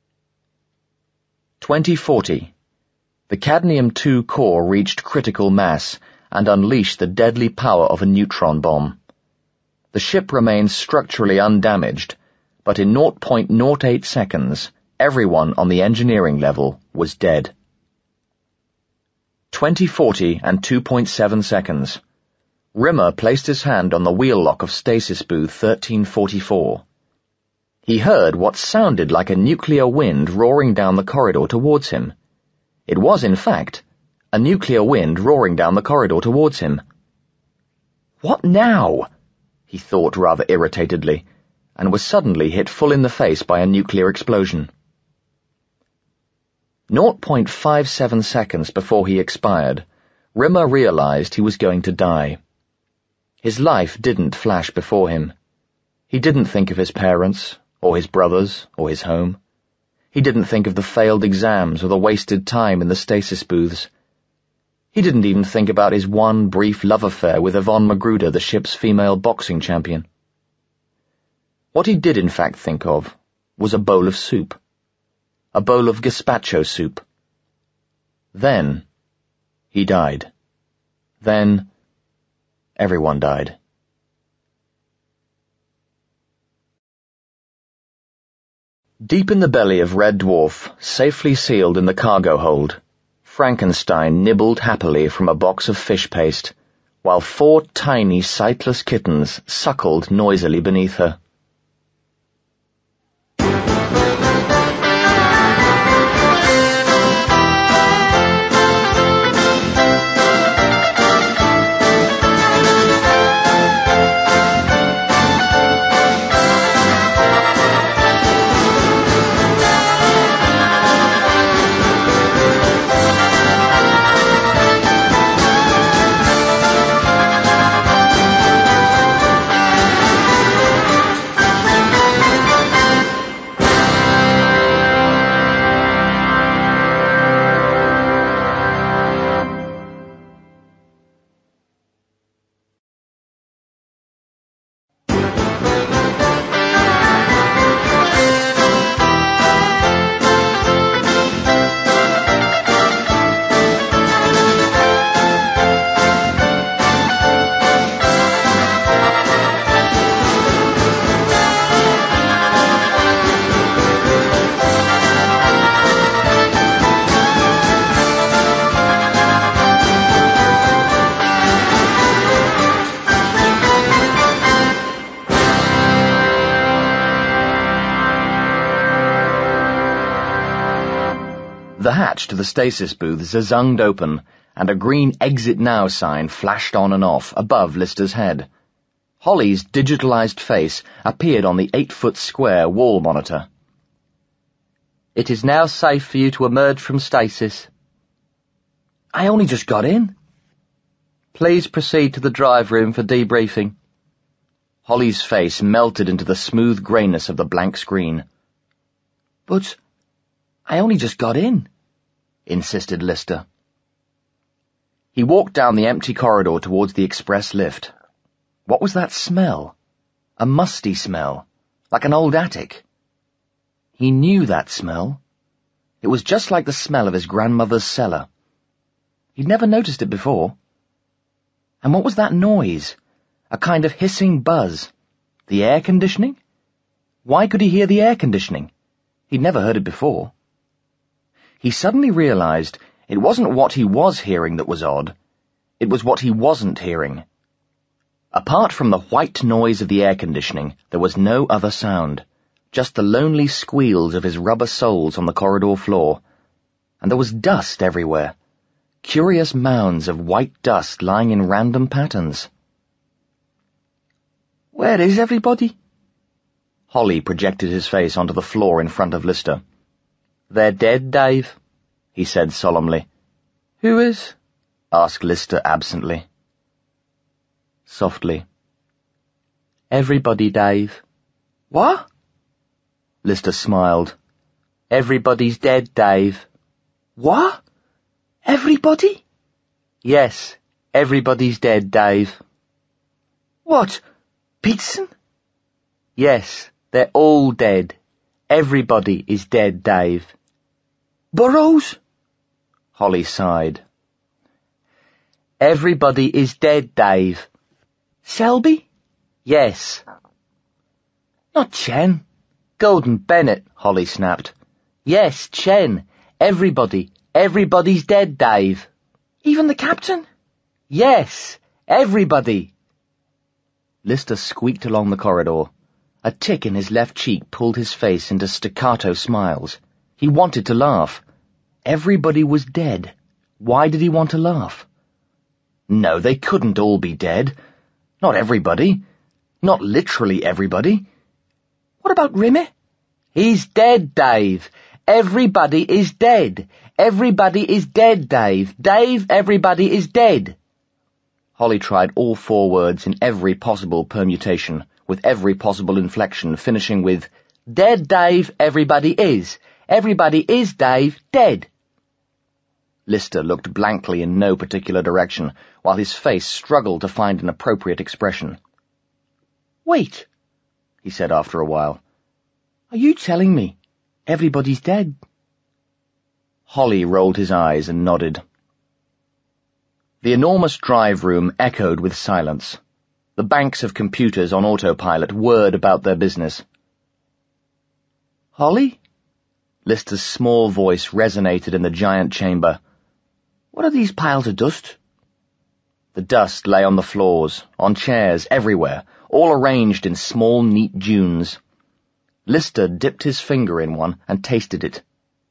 2040. The Cadmium-2 core reached critical mass and unleashed the deadly power of a neutron bomb. The ship remained structurally undamaged, but in 0.08 seconds, everyone on the engineering level was dead. 2040 and 2.7 seconds. Rimmer placed his hand on the wheel lock of stasis booth 1344. He heard what sounded like a nuclear wind roaring down the corridor towards him. It was, in fact, a nuclear wind roaring down the corridor towards him. What now? He thought rather irritatedly, and was suddenly hit full in the face by a nuclear explosion. 0.57 seconds before he expired, Rimmer realized he was going to die. His life didn't flash before him. He didn't think of his parents, or his brothers, or his home. He didn't think of the failed exams or the wasted time in the stasis booths. He didn't even think about his one brief love affair with Yvonne Magruder, the ship's female boxing champion. What he did in fact think of was a bowl of soup. A bowl of gazpacho soup. Then, he died. Then, everyone died. Deep in the belly of Red Dwarf, safely sealed in the cargo hold, Frankenstein nibbled happily from a box of fish paste, while 4 tiny, sightless kittens suckled noisily beneath her. The hatch to the stasis booth zazunged open, and a green Exit Now sign flashed on and off above Lister's head. Holly's digitalized face appeared on the 8-foot square wall monitor. "It is now safe for you to emerge from stasis." "I only just got in." "Please proceed to the drive room for debriefing." Holly's face melted into the smooth greyness of the blank screen. "But I only just got in," insisted Lister. He walked down the empty corridor towards the express lift. What was that smell? A musty smell, like an old attic. He knew that smell. It was just like the smell of his grandmother's cellar. He'd never noticed it before. And what was that noise? A kind of hissing buzz. The air conditioning? Why could he hear the air conditioning? He'd never heard it before. He suddenly realized it wasn't what he was hearing that was odd. It was what he wasn't hearing. Apart from the white noise of the air conditioning, there was no other sound, just the lonely squeals of his rubber soles on the corridor floor. And there was dust everywhere, curious mounds of white dust lying in random patterns. "Where is everybody?" Holly projected his face onto the floor in front of Lister. "They're dead, Dave," he said solemnly. "Who is?" asked Lister absently. Softly. "Everybody, Dave." "What?" Lister smiled. "Everybody's dead, Dave." "What? Everybody?" "Yes, everybody's dead, Dave." "What? Peterson?" "Yes, they're all dead. Everybody is dead, Dave." "Burroughs?" Holly sighed. "Everybody is dead, Dave." "Selby?" "Yes." "Not Chen?" "Gordon Bennett," Holly snapped. "Yes, Chen. Everybody's dead, Dave." "Even the captain?" "Yes, everybody." Lister squeaked along the corridor. A tick in his left cheek pulled his face into staccato smiles. He wanted to laugh. Everybody was dead. Why did he want to laugh? No, they couldn't all be dead. Not everybody. Not literally everybody. What about Rimmy? "He's dead, Dave. Everybody is dead. Everybody is dead, Dave. Dave, everybody is dead." Holly tried all 4 words in every possible permutation, with every possible inflection, finishing with, "Dead, Dave, everybody is. Everybody is, Dave, dead." Lister looked blankly in no particular direction, while his face struggled to find an appropriate expression. "Wait," he said after a while. "Are you telling me everybody's dead?" Holly rolled his eyes and nodded. The enormous drive room echoed with silence. The banks of computers on autopilot whirred about their business. "Holly?" Lister's small voice resonated in the giant chamber. "What are these piles of dust?" The dust lay on the floors, on chairs, everywhere, all arranged in small, neat dunes. Lister dipped his finger in one and tasted it.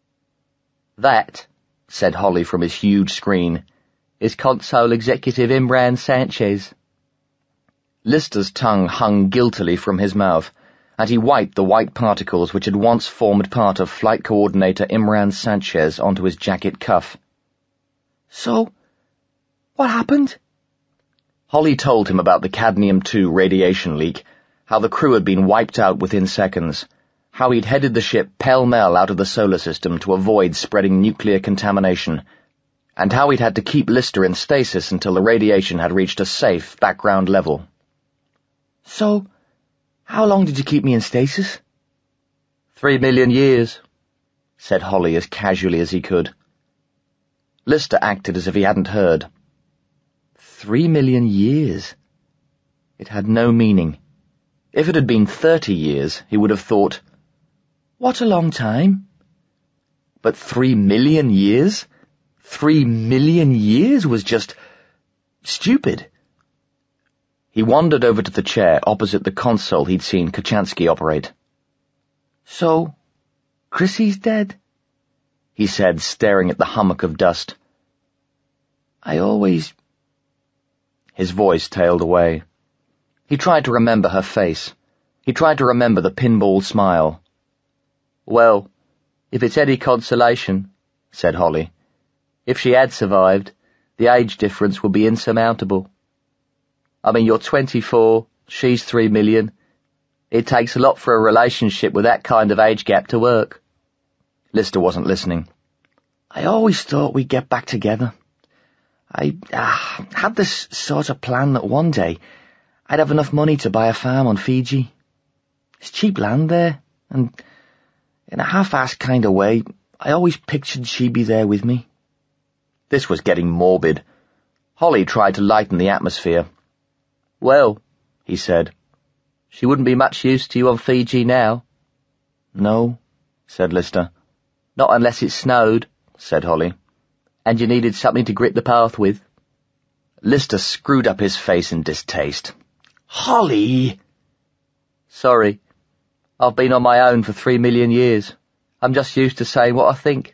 "That," said Holly from his huge screen, "is Console Executive Imran Sanchez." Lister's tongue hung guiltily from his mouth, and he wiped the white particles which had once formed part of Flight Coordinator Imran Sanchez onto his jacket cuff. "So, what happened?" Holly told him about the Cadmium-2 radiation leak, how the crew had been wiped out within seconds, how he'd headed the ship pell-mell out of the solar system to avoid spreading nuclear contamination, and how he'd had to keep Lister in stasis until the radiation had reached a safe background level. "So, how long did you keep me in stasis?" 3 million years, said Holly as casually as he could. Lister acted as if he hadn't heard. 3 million years. It had no meaning. If it had been 30 years, he would have thought, "What a long time." But 3 million years? 3 million years was just stupid. He wandered over to the chair opposite the console he'd seen Kochanski operate. "So, Chrissy's dead?" he said, staring at the hummock of dust. I always... His voice tailed away. He tried to remember her face. He tried to remember the pinball smile. Well, if it's any consolation, said Holly, if she had survived, the age difference would be insurmountable. I mean, you're 24, she's 3 million. It takes a lot for a relationship with that kind of age gap to work. Lister wasn't listening. I always thought we'd get back together. I had this sort of plan that one day I'd have enough money to buy a farm on Fiji. There's cheap land there, and in a half-assed kind of way, I always pictured she'd be there with me. This was getting morbid. Holly tried to lighten the atmosphere. Well, he said, she wouldn't be much use to you on Fiji now. No, said Lister. Not unless it snowed, said Holly. And you needed something to grit the path with. Lister screwed up his face in distaste. Holly! Sorry. I've been on my own for 3 million years. I'm just used to saying what I think.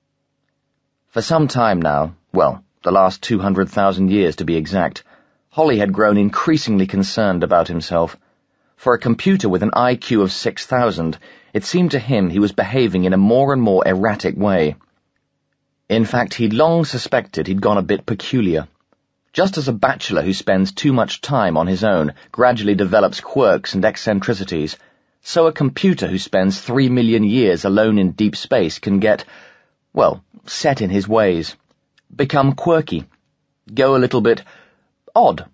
For some time now, well, the last 200,000 years to be exact, Holly had grown increasingly concerned about himself. For a computer with an IQ of 6,000, it seemed to him he was behaving in a more and more erratic way. In fact, he'd long suspected he'd gone a bit peculiar. Just as a bachelor who spends too much time on his own gradually develops quirks and eccentricities, so a computer who spends 3 million years alone in deep space can get, well, set in his ways, become quirky, go a little bit odd.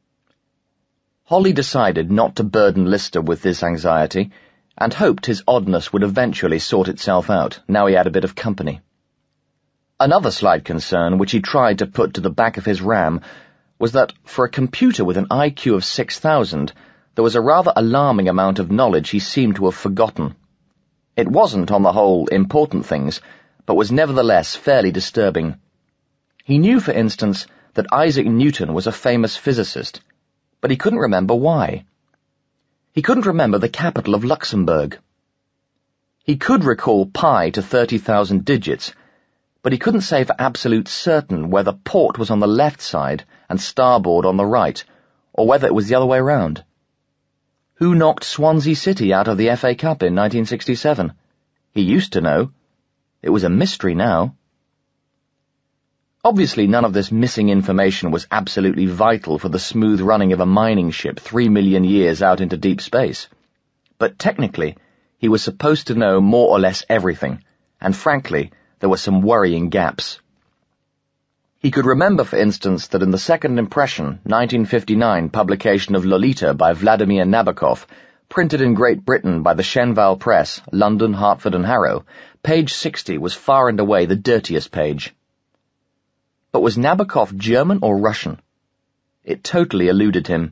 Holly decided not to burden Lister with this anxiety, and hoped his oddness would eventually sort itself out, now he had a bit of company. Another slight concern, which he tried to put to the back of his RAM, was that, for a computer with an IQ of 6,000, there was a rather alarming amount of knowledge he seemed to have forgotten. It wasn't, on the whole, important things, but was nevertheless fairly disturbing. He knew, for instance, that Isaac Newton was a famous physicist, but he couldn't remember why. He couldn't remember the capital of Luxembourg. He could recall pi to 30,000 digits, but he couldn't say for absolute certain whether port was on the left side and starboard on the right, or whether it was the other way round. Who knocked Swansea City out of the FA Cup in 1967? He used to know. It was a mystery now. Obviously none of this missing information was absolutely vital for the smooth running of a mining ship 3 million years out into deep space. But technically, he was supposed to know more or less everything, and frankly, there were some worrying gaps. He could remember, for instance, that in the Second Impression, 1959 publication of Lolita by Vladimir Nabokov, printed in Great Britain by the Shenval Press, London, Hertford and Harrow, page 60 was far and away the dirtiest page. But was Nabokov German or Russian? It totally eluded him.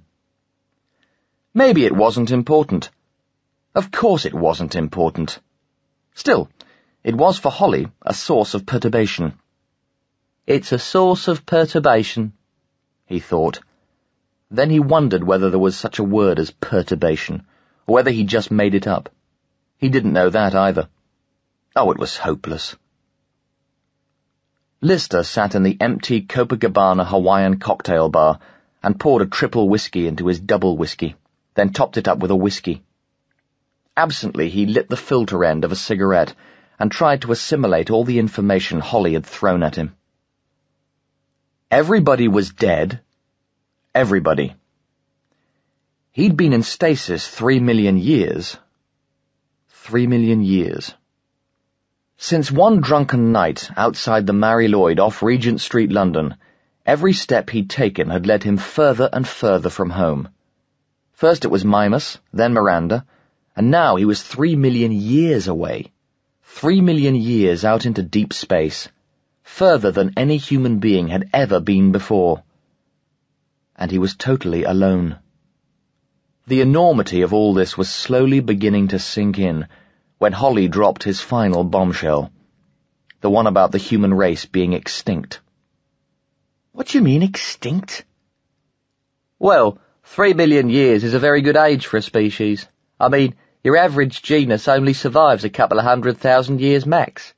Maybe it wasn't important. Of course it wasn't important. Still, it was for Holly a source of perturbation. It's a source of perturbation, he thought. Then he wondered whether there was such a word as perturbation, or whether he just made it up. He didn't know that either. Oh, it was hopeless. Lister sat in the empty Copacabana Hawaiian cocktail bar and poured a triple whiskey into his double whiskey, then topped it up with a whiskey. Absently, he lit the filter end of a cigarette and tried to assimilate all the information Holly had thrown at him. Everybody was dead. Everybody. He'd been in stasis 3 million years. 3 million years. Since one drunken night outside the Mary Lloyd off Regent Street, London, every step he'd taken had led him further and further from home. First it was Mimas, then Miranda, and now he was 3 million years away. 3 million years out into deep space, further than any human being had ever been before. And he was totally alone. The enormity of all this was slowly beginning to sink in when Holly dropped his final bombshell, the one about the human race being extinct. What do you mean, extinct? Well, 3 million years is a very good age for a species. I mean, your average genus only survives a couple of 100,000 years max.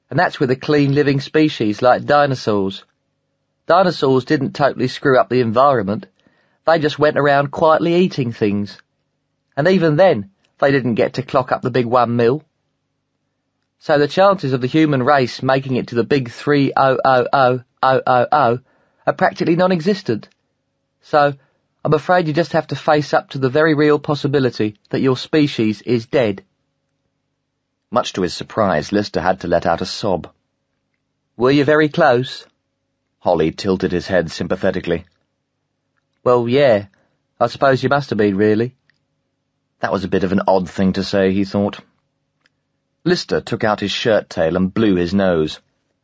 And that's with a clean living species like dinosaurs. Dinosaurs didn't totally screw up the environment. They just went around quietly eating things. And even then, they didn't get to clock up the big 1 mil. So the chances of the human race making it to the big 3,000,000 are practically non-existent. So I'm afraid you just have to face up to the very real possibility that your species is dead. Much to his surprise, Lister had to let out a sob. Were you very close? Holly tilted his head sympathetically. Well, yeah, I suppose you must have been, really. That was a bit of an odd thing to say, he thought. Lister took out his shirt tail and blew his nose.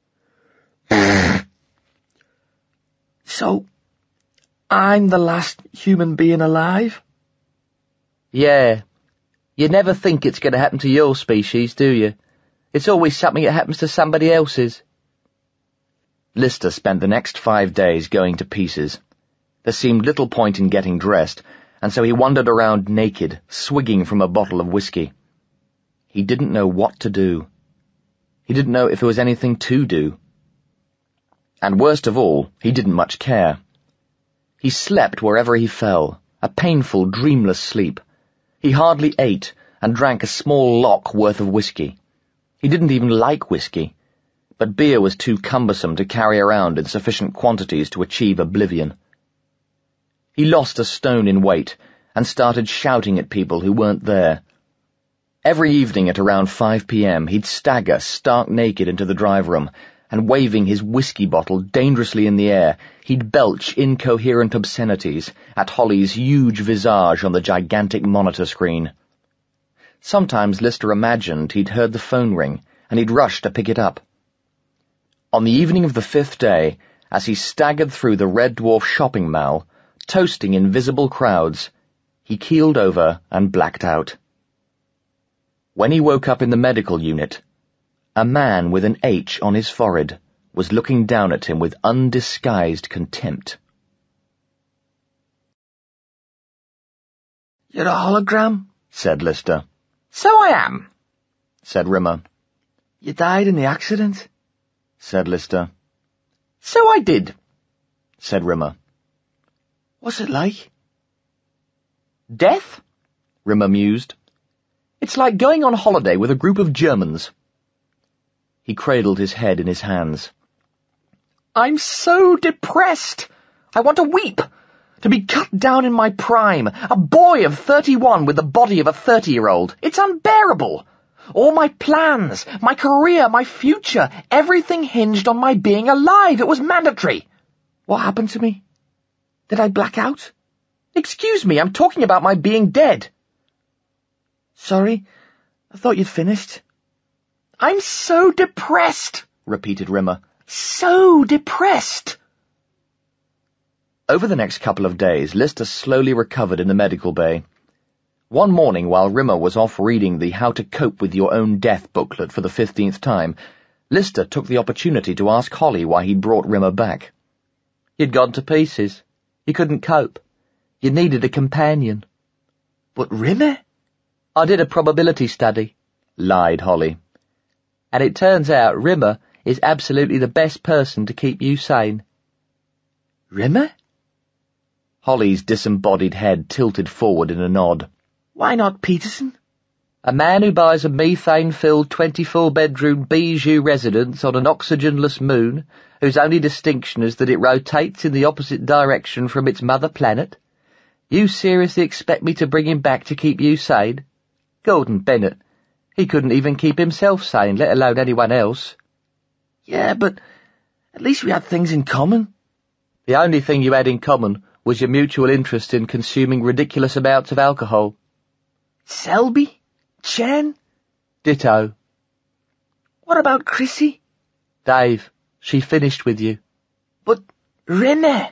So, I'm the last human being alive? Yeah. You never think it's going to happen to your species, do you? It's always something that happens to somebody else's. Lister spent the next 5 days going to pieces. There seemed little point in getting dressed, and so he wandered around naked, swigging from a bottle of whiskey. He didn't know what to do. He didn't know if there was anything to do. And worst of all, he didn't much care. He slept wherever he fell, a painful, dreamless sleep. He hardly ate and drank a small lock worth of whiskey. He didn't even like whiskey, but beer was too cumbersome to carry around in sufficient quantities to achieve oblivion. He lost a stone in weight and started shouting at people who weren't there. Every evening at around 5 p.m. he'd stagger stark naked into the drive room, and waving his whiskey bottle dangerously in the air, he'd belch incoherent obscenities at Holly's huge visage on the gigantic monitor screen. Sometimes Lister imagined he'd heard the phone ring, and he'd rush to pick it up. On the evening of the 5th day, as he staggered through the Red Dwarf shopping mall, toasting invisible crowds, he keeled over and blacked out. When he woke up in the medical unit, a man with an H on his forehead was looking down at him with undisguised contempt. You're a hologram? Said Lister. So I am, said Rimmer. You died in the accident? Said Lister. So I did, said Rimmer. What's it like? Death? Rimmer mused. It's like going on holiday with a group of Germans. He cradled his head in his hands. I'm so depressed. I want to weep. To be cut down in my prime. A boy of 31 with the body of a 30-year-old. It's unbearable. All my plans, my career, my future, everything hinged on my being alive. It was mandatory. What happened to me? Did I black out? Excuse me, I'm talking about my being dead. Sorry, I thought you'd finished. I'm so depressed, repeated Rimmer. So depressed. Over the next couple of days, Lister slowly recovered in the medical bay. One morning, while Rimmer was off reading the How to Cope with Your Own Death booklet for the 15th time, Lister took the opportunity to ask Holly why he'd brought Rimmer back. You'd gone to pieces. You couldn't cope. You needed a companion. But Rimmer? I did a probability study, lied Holly. And it turns out Rimmer is absolutely the best person to keep you sane. Rimmer? Holly's disembodied head tilted forward in a nod. Why not Peterson? A man who buys a methane-filled 24-bedroom bijou residence on an oxygenless moon, whose only distinction is that it rotates in the opposite direction from its mother planet? You seriously expect me to bring him back to keep you sane? Gordon Bennett. He couldn't even keep himself sane, let alone anyone else. Yeah, but at least we had things in common. The only thing you had in common was your mutual interest in consuming ridiculous amounts of alcohol. Selby? Chen? Ditto. What about Chrissy? Dave, she finished with you. But Rimmer?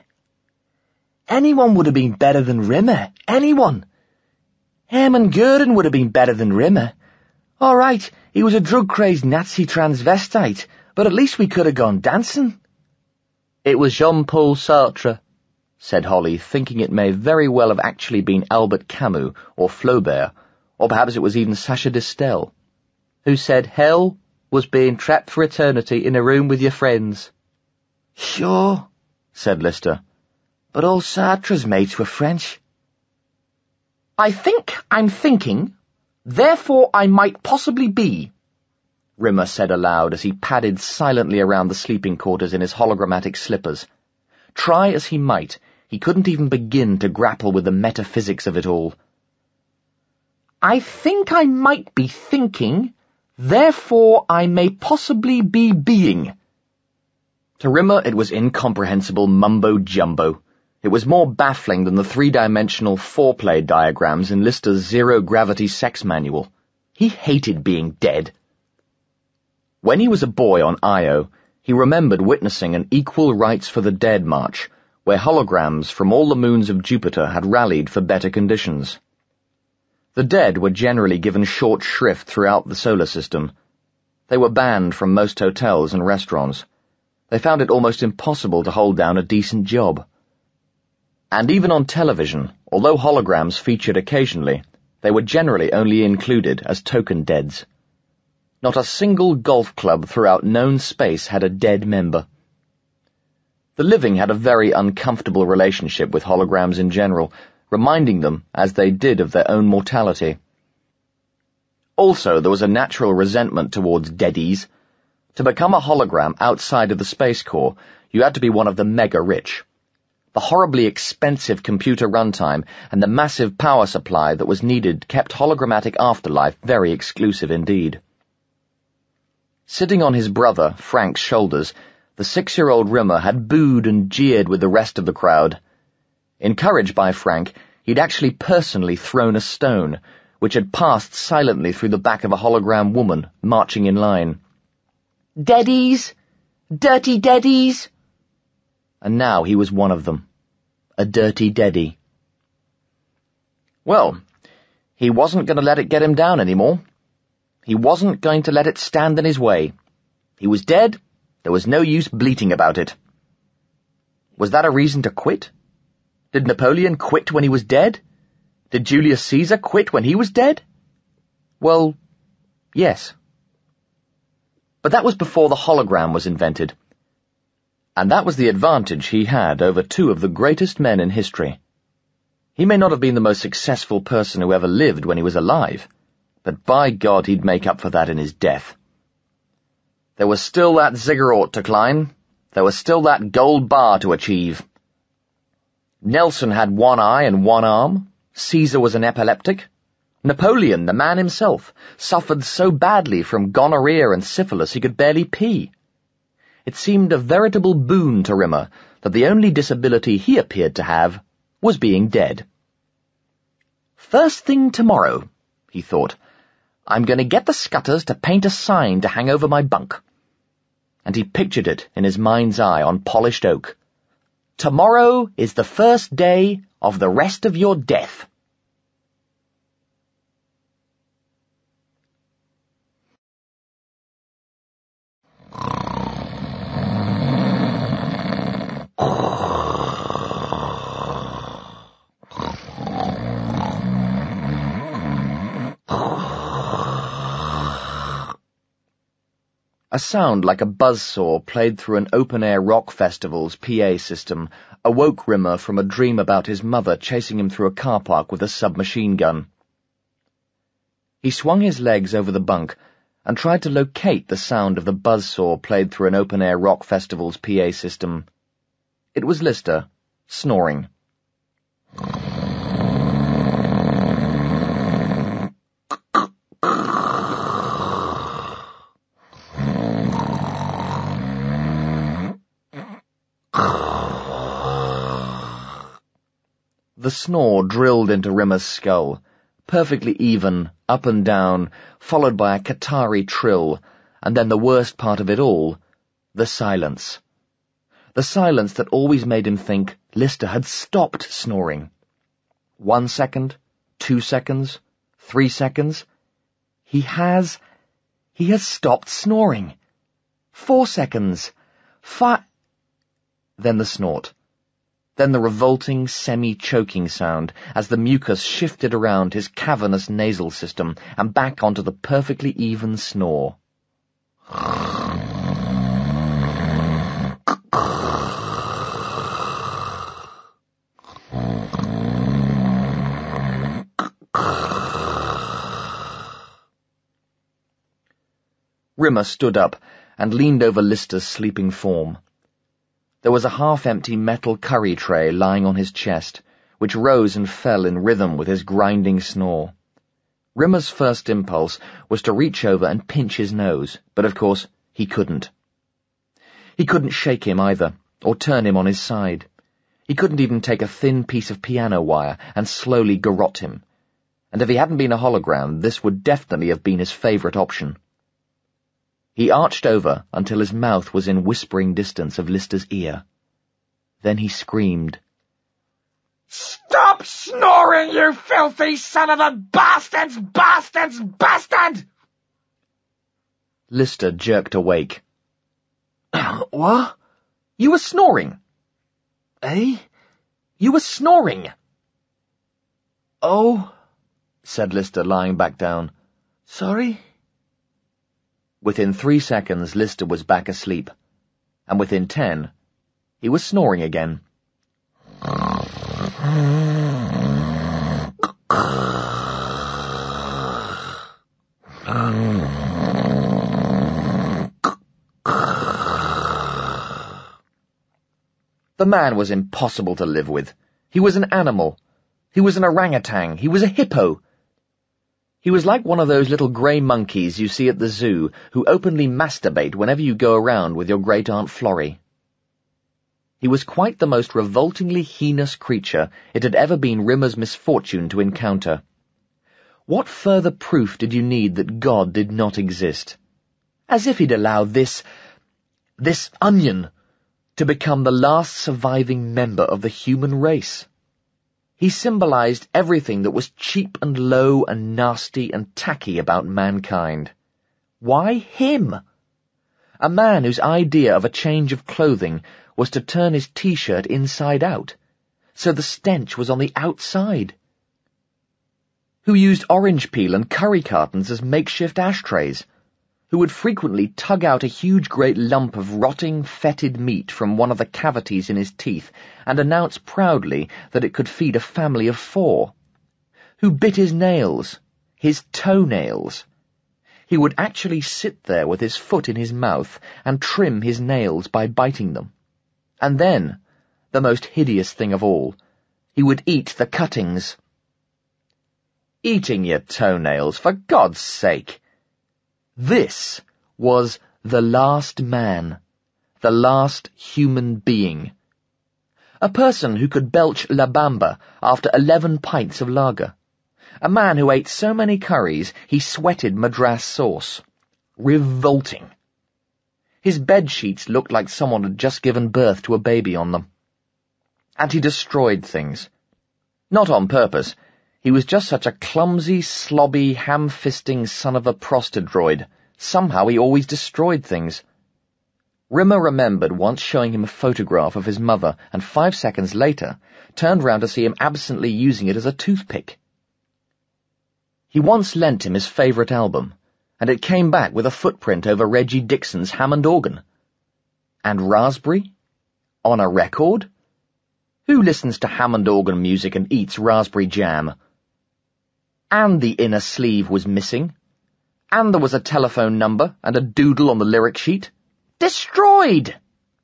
Anyone would have been better than Rimmer. Anyone. Hermann Goering would have been better than Rimmer. All right, he was a drug-crazed Nazi transvestite, but at least we could have gone dancing. It was Jean-Paul Sartre, said Holly, thinking it may very well have actually been Albert Camus or Flaubert, or perhaps it was even Sacha Distel, who said hell, was being trapped for eternity in a room with your friends. Sure, said Lister, but all Sartre's mates were French. I think I'm thinking, therefore I might possibly be, Rimmer said aloud as he padded silently around the sleeping quarters in his hologrammatic slippers. Try as he might, he couldn't even begin to grapple with the metaphysics of it all. I think I might be thinking, therefore I may possibly be being. To Rimmer it was incomprehensible mumbo-jumbo. It was more baffling than the three-dimensional foreplay diagrams in Lister's zero-gravity sex manual. He hated being dead. When he was a boy on Io, he remembered witnessing an Equal Rights for the Dead march, where holograms from all the moons of Jupiter had rallied for better conditions. The dead were generally given short shrift throughout the solar system. They were banned from most hotels and restaurants. They found it almost impossible to hold down a decent job. And even on television, although holograms featured occasionally, they were generally only included as token deads. Not a single golf club throughout known space had a dead member. The living had a very uncomfortable relationship with holograms in general, reminding them, as they did, of their own mortality. Also, there was a natural resentment towards deadies. To become a hologram outside of the Space Corps, you had to be one of the mega-rich. The horribly expensive computer runtime and the massive power supply that was needed kept hologrammatic afterlife very exclusive indeed. Sitting on his brother, Frank's shoulders, the 6-year-old Rimmer had booed and jeered with the rest of the crowd. Encouraged by Frank, he'd actually personally thrown a stone, which had passed silently through the back of a hologram woman marching in line. Deadies! Dirty deadies! And now he was one of them. A dirty deadie. Well, he wasn't going to let it get him down anymore. He wasn't going to let it stand in his way. He was dead. There was no use bleating about it. Was that a reason to quit? Did Napoleon quit when he was dead? Did Julius Caesar quit when he was dead? Well, yes. But that was before the hologram was invented. And that was the advantage he had over two of the greatest men in history. He may not have been the most successful person who ever lived when he was alive, but by God he'd make up for that in his death. There was still that ziggurat to climb. There was still that gold bar to achieve. Nelson had one eye and one arm. Caesar was an epileptic. Napoleon, the man himself, suffered so badly from gonorrhea and syphilis he could barely pee. It seemed a veritable boon to Rimmer that the only disability he appeared to have was being dead. First thing tomorrow, he thought, I'm going to get the Scutters to paint a sign to hang over my bunk. And he pictured it in his mind's eye on polished oak. Tomorrow is the first day of the rest of your death. A sound like a buzzsaw played through an open-air rock festival's PA system awoke Rimmer from a dream about his mother chasing him through a car park with a submachine gun. He swung his legs over the bunk and tried to locate the sound of the buzzsaw played through an open-air rock festival's PA system. It was Lister, snoring. The snore drilled into Rimmer's skull, perfectly even, up and down, followed by a Qatari trill, and then the worst part of it all, the silence. The silence that always made him think Lister had stopped snoring. 1 second, 2 seconds, 3 seconds. He has stopped snoring. 4 seconds, 5... Then the snort. Then the revolting, semi-choking sound as the mucus shifted around his cavernous nasal system and back onto the perfectly even snore. Rimmer stood up and leaned over Lister's sleeping form. There was a half-empty metal curry tray lying on his chest, which rose and fell in rhythm with his grinding snore. Rimmer's first impulse was to reach over and pinch his nose, but of course he couldn't. He couldn't shake him either, or turn him on his side. He couldn't even take a thin piece of piano wire and slowly garrote him. And if he hadn't been a hologram, this would definitely have been his favourite option. He arched over until his mouth was in whispering distance of Lister's ear. Then he screamed. "Stop snoring, you filthy son of a bastard! Lister jerked awake. What? You were snoring? Eh? You were snoring? Oh, said Lister, lying back down. Sorry? Within 3 seconds, Lister was back asleep, and within 10, he was snoring again. The man was impossible to live with. He was an animal. He was an orangutan. He was a hippo. He was like one of those little grey monkeys you see at the zoo who openly masturbate whenever you go around with your great-aunt Florrie. He was quite the most revoltingly heinous creature it had ever been Rimmer's misfortune to encounter. What further proof did you need that God did not exist? As if he'd allow this onion to become the last surviving member of the human race. He symbolized everything that was cheap and low and nasty and tacky about mankind. Why him? A man whose idea of a change of clothing was to turn his t-shirt inside out, so the stench was on the outside. Who used orange peel and curry cartons as makeshift ashtrays. Who would frequently tug out a huge great lump of rotting, fetid meat from one of the cavities in his teeth and announce proudly that it could feed a family of 4. Who bit his nails, his toenails. He would actually sit there with his foot in his mouth and trim his nails by biting them. And then, the most hideous thing of all, he would eat the cuttings. Eating your toenails, for God's sake! This was the last man, the last human being. A person who could belch La Bamba after 11 pints of lager. A man who ate so many curries he sweated Madras sauce. Revolting. His bed sheets looked like someone had just given birth to a baby on them. And he destroyed things. Not on purpose. He was just such a clumsy, slobby, ham-fisting son of a prostadroid. Somehow he always destroyed things. Rimmer remembered once showing him a photograph of his mother, and 5 seconds later turned round to see him absently using it as a toothpick. He once lent him his favourite album, and it came back with a footprint over Reggie Dixon's Hammond organ. And raspberry? On a record? Who listens to Hammond organ music and eats raspberry jam? And the inner sleeve was missing. And there was a telephone number and a doodle on the lyric sheet. Destroyed!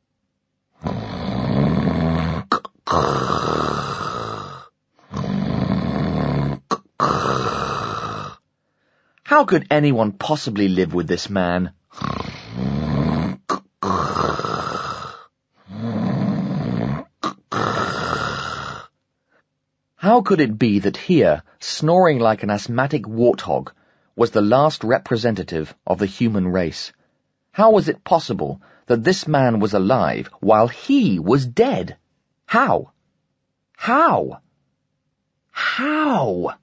How could anyone possibly live with this man? How could it be that here, snoring like an asthmatic warthog, was the last representative of the human race? How was it possible that this man was alive while he was dead? How? How? How?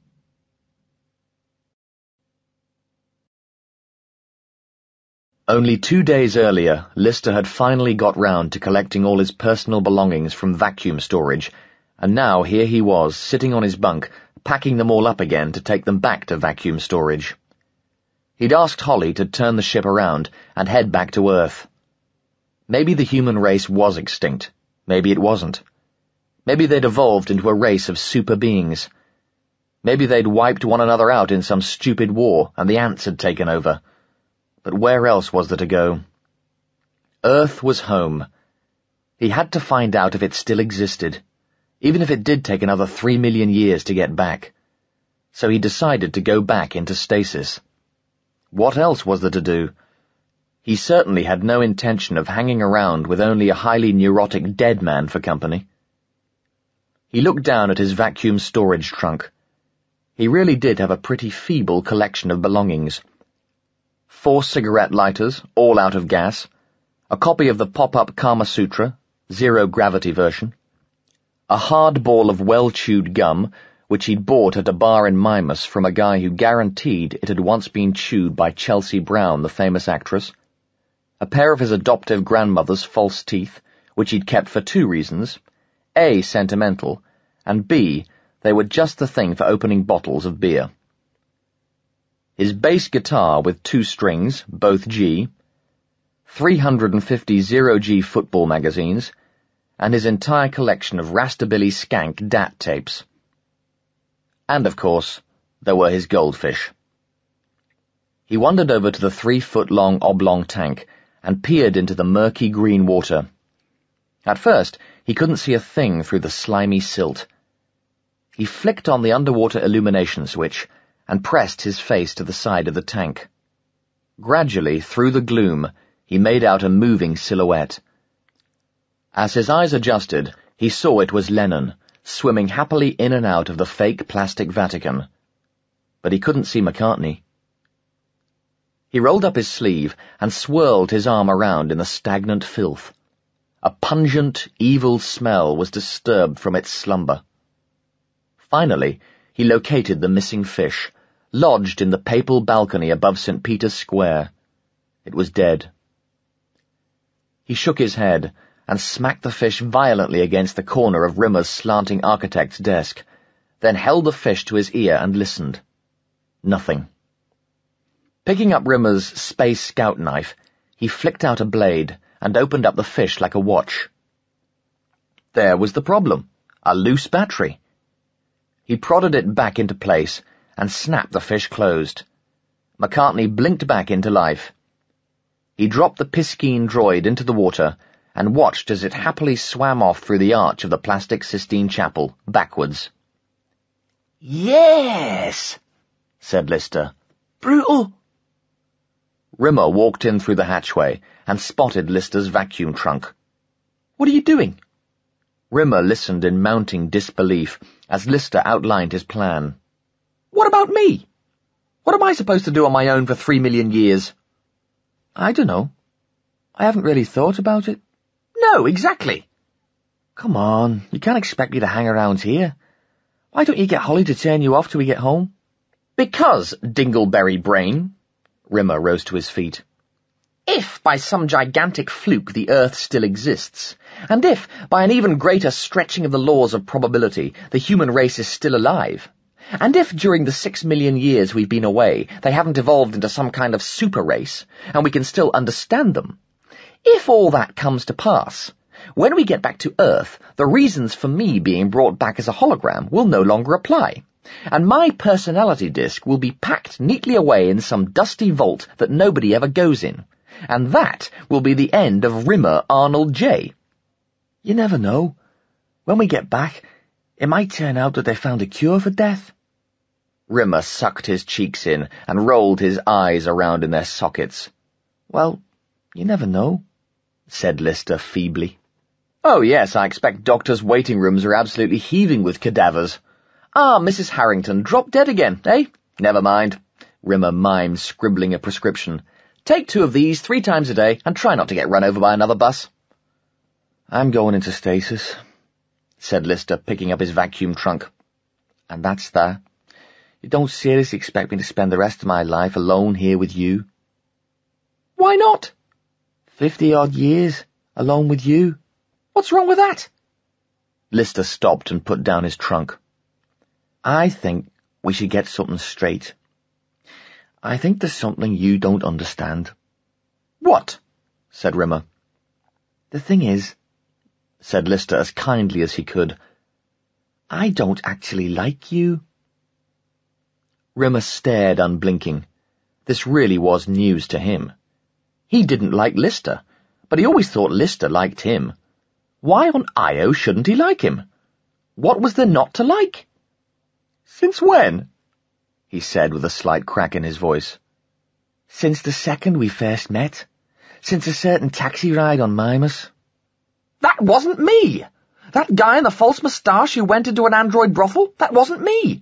Only 2 days earlier, Lister had finally got round to collecting all his personal belongings from vacuum storage, and now here he was, sitting on his bunk, packing them all up again to take them back to vacuum storage. He'd asked Holly to turn the ship around and head back to Earth. Maybe the human race was extinct. Maybe it wasn't. Maybe they'd evolved into a race of super beings. Maybe they'd wiped one another out in some stupid war and the ants had taken over. But where else was there to go? Earth was home. He had to find out if it still existed, even if it did take another 3 million years to get back. So he decided to go back into stasis. What else was there to do? He certainly had no intention of hanging around with only a highly neurotic dead man for company. He looked down at his vacuum storage trunk. He really did have a pretty feeble collection of belongings. 4 cigarette lighters, all out of gas, a copy of the pop-up Kama Sutra, zero-gravity version, a hard ball of well-chewed gum, which he'd bought at a bar in Mimas from a guy who guaranteed it had once been chewed by Chelsea Brown, the famous actress, a pair of his adoptive grandmother's false teeth, which he'd kept for 2 reasons, A, sentimental, and B, they were just the thing for opening bottles of beer. His bass guitar with 2 strings, both G, 350 0G football magazines, and his entire collection of Rastabilly Skank DAT tapes. And, of course, there were his goldfish. He wandered over to the 3-foot-long oblong tank and peered into the murky green water. At first, he couldn't see a thing through the slimy silt. He flicked on the underwater illumination switch and pressed his face to the side of the tank. Gradually, through the gloom, he made out a moving silhouette. As his eyes adjusted, he saw it was Lennon, swimming happily in and out of the fake plastic Vatican. But he couldn't see McCartney. He rolled up his sleeve and swirled his arm around in the stagnant filth. A pungent, evil smell was disturbed from its slumber. Finally, he located the missing fish, lodged in the papal balcony above St. Peter's Square. It was dead. He shook his head and smacked the fish violently against the corner of Rimmer's slanting architect's desk, then held the fish to his ear and listened. Nothing. Picking up Rimmer's Space Scout knife, he flicked out a blade and opened up the fish like a watch. There was the problem, a loose battery. He prodded it back into place and snapped the fish closed. McCartney blinked back into life. He dropped the Piskeen droid into the water and watched as it happily swam off through the arch of the plastic Sistine Chapel, backwards. "Yes," said Lister. "Brutal." Rimmer walked in through the hatchway and spotted Lister's vacuum trunk. "What are you doing?" Rimmer listened in mounting disbelief as Lister outlined his plan. "What about me? What am I supposed to do on my own for 3 million years? I don't know. I haven't really thought about it. No, exactly. Come on, you can't expect me to hang around here. Why don't you get Holly to turn you off till we get home? Because, Dingleberry Brain, Rimmer rose to his feet. If by some gigantic fluke the Earth still exists, and if by an even greater stretching of the laws of probability the human race is still alive, and if during the 6 million years we've been away they haven't evolved into some kind of super race, and we can still understand them, if all that comes to pass, when we get back to Earth, the reasons for me being brought back as a hologram will no longer apply, and my personality disk will be packed neatly away in some dusty vault that nobody ever goes in, and that will be the end of Rimmer Arnold J. You never know. When we get back, it might turn out that they found a cure for death. Rimmer sucked his cheeks in and rolled his eyes around in their sockets. Well, you never know, said Lister feebly. Oh yes, I expect doctors' waiting rooms are absolutely heaving with cadavers. Ah, Mrs. Harrington, dropped dead again, eh? Never mind. Rimmer mimed, scribbling a prescription. Take 2 of these 3 times a day and try not to get run over by another bus. I'm going into stasis, said Lister, picking up his vacuum trunk. And that's that. You don't seriously expect me to spend the rest of my life alone here with you? Why not? 50-odd years, alone with you. What's wrong with that? Lister stopped and put down his trunk. I think we should get something straight. I think there's something you don't understand. What? Said Rimmer. The thing is, said Lister as kindly as he could, I don't actually like you. Rimmer stared unblinking. This really was news to him. He didn't like Lister, but he always thought Lister liked him. Why on Io shouldn't he like him? What was there not to like? Since when? He said with a slight crack in his voice. Since the second we first met. Since a certain taxi ride on Mimas. That wasn't me! That guy in the false moustache who went into an android brothel, that wasn't me!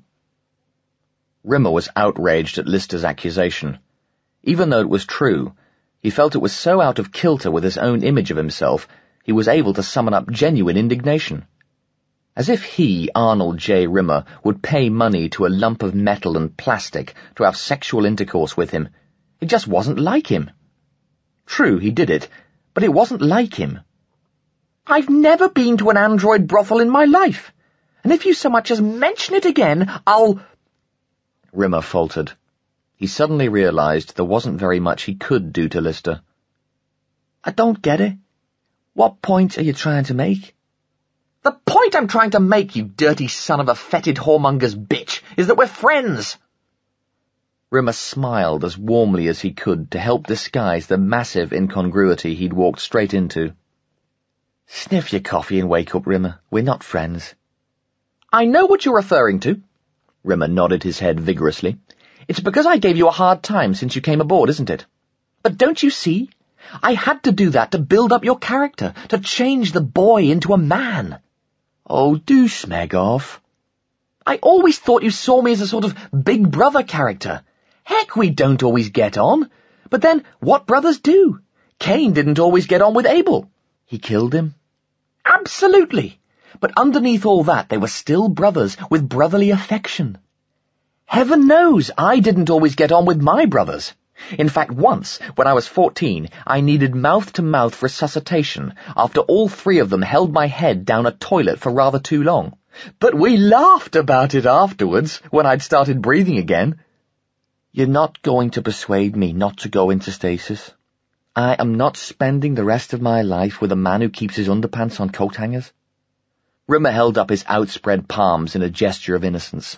Rimmer was outraged at Lister's accusation. Even though it was true, he felt it was so out of kilter with his own image of himself, he was able to summon up genuine indignation. As if he, Arnold J. Rimmer, would pay money to a lump of metal and plastic to have sexual intercourse with him. It just wasn't like him. True, he did it, but it wasn't like him. I've never been to an android brothel in my life, and if you so much as mention it again, I'll— Rimmer faltered. He suddenly realized there wasn't very much he could do to Lister. I don't get it. What point are you trying to make? The point I'm trying to make, you dirty son of a fetid whoremonger's bitch, is that we're friends. Rimmer smiled as warmly as he could to help disguise the massive incongruity he'd walked straight into. Sniff your coffee and wake up, Rimmer. We're not friends. I know what you're referring to. Rimmer nodded his head vigorously. It's because I gave you a hard time since you came aboard, isn't it? But don't you see? I had to do that to build up your character, to change the boy into a man. Oh, do smeg off. I always thought you saw me as a sort of big brother character. Heck, we don't always get on. But then, what brothers do? Cain didn't always get on with Abel. He killed him? Absolutely. But underneath all that, they were still brothers with brotherly affection. Heaven knows I didn't always get on with my brothers. In fact, once, when I was 14, I needed mouth-to-mouth resuscitation after all three of them held my head down a toilet for rather too long. But we laughed about it afterwards, when I'd started breathing again. You're not going to persuade me not to go into stasis. I am not spending the rest of my life with a man who keeps his underpants on coat hangers. Rimmer held up his outspread palms in a gesture of innocence.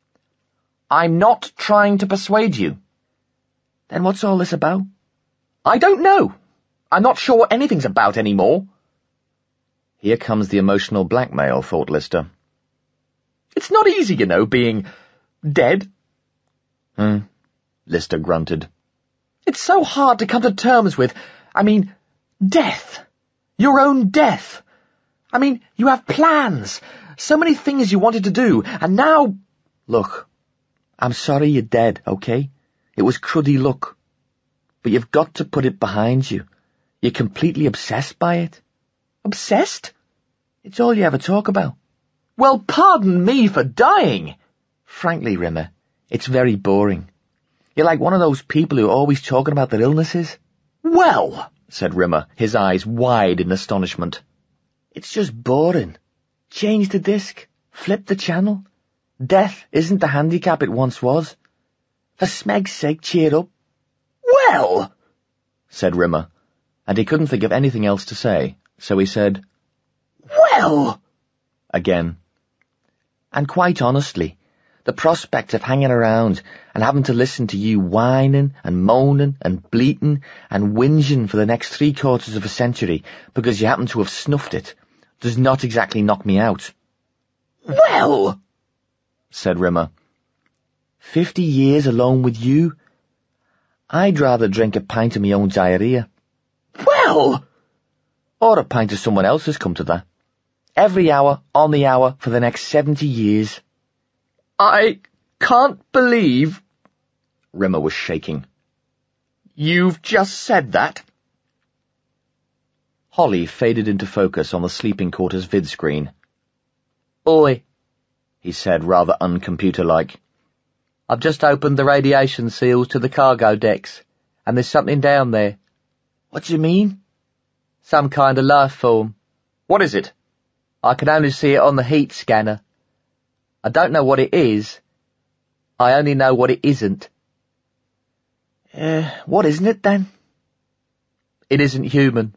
I'm not trying to persuade you. Then what's all this about? I don't know. I'm not sure what anything's about anymore. Here comes the emotional blackmail, thought Lister. It's not easy, you know, being dead. Lister grunted. It's so hard to come to terms with, death. Your own death. You have plans, so many things you wanted to do, and now— Look, I'm sorry you're dead, okay? It was cruddy luck. But you've got to put it behind you. You're completely obsessed by it. Obsessed? It's all you ever talk about. Well, pardon me for dying. Frankly, Rimmer, it's very boring. You're like one of those people who are always talking about their illnesses. Well, said Rimmer, his eyes wide in astonishment. It's just boring. Change the disc. Flip the channel. Death isn't the handicap it once was. For smeg's sake, cheer up. Well, said Rimmer, and he couldn't think of anything else to say, so he said, well, again. And quite honestly, the prospect of hanging around and having to listen to you whining and moaning and bleating and whinging for the next 3/4 of a century because you happen to have snuffed it does not exactly knock me out. Well, said Rimmer, 50 years alone with you? I'd rather drink a pint of my own diarrhea. Well, or a pint of someone else's, come to that. Every hour, on the hour, for the next 70 years. I can't believe— Rimmer was shaking. You've just said that. Holly faded into focus on the sleeping quarters vid screen. Oi, he said rather uncomputer-like. I've just opened the radiation seals to the cargo decks, and there's something down there. What do you mean? Some kind of life form. What is it? I can only see it on the heat scanner. I don't know what it is. I only know what it isn't. What isn't it then? It isn't human.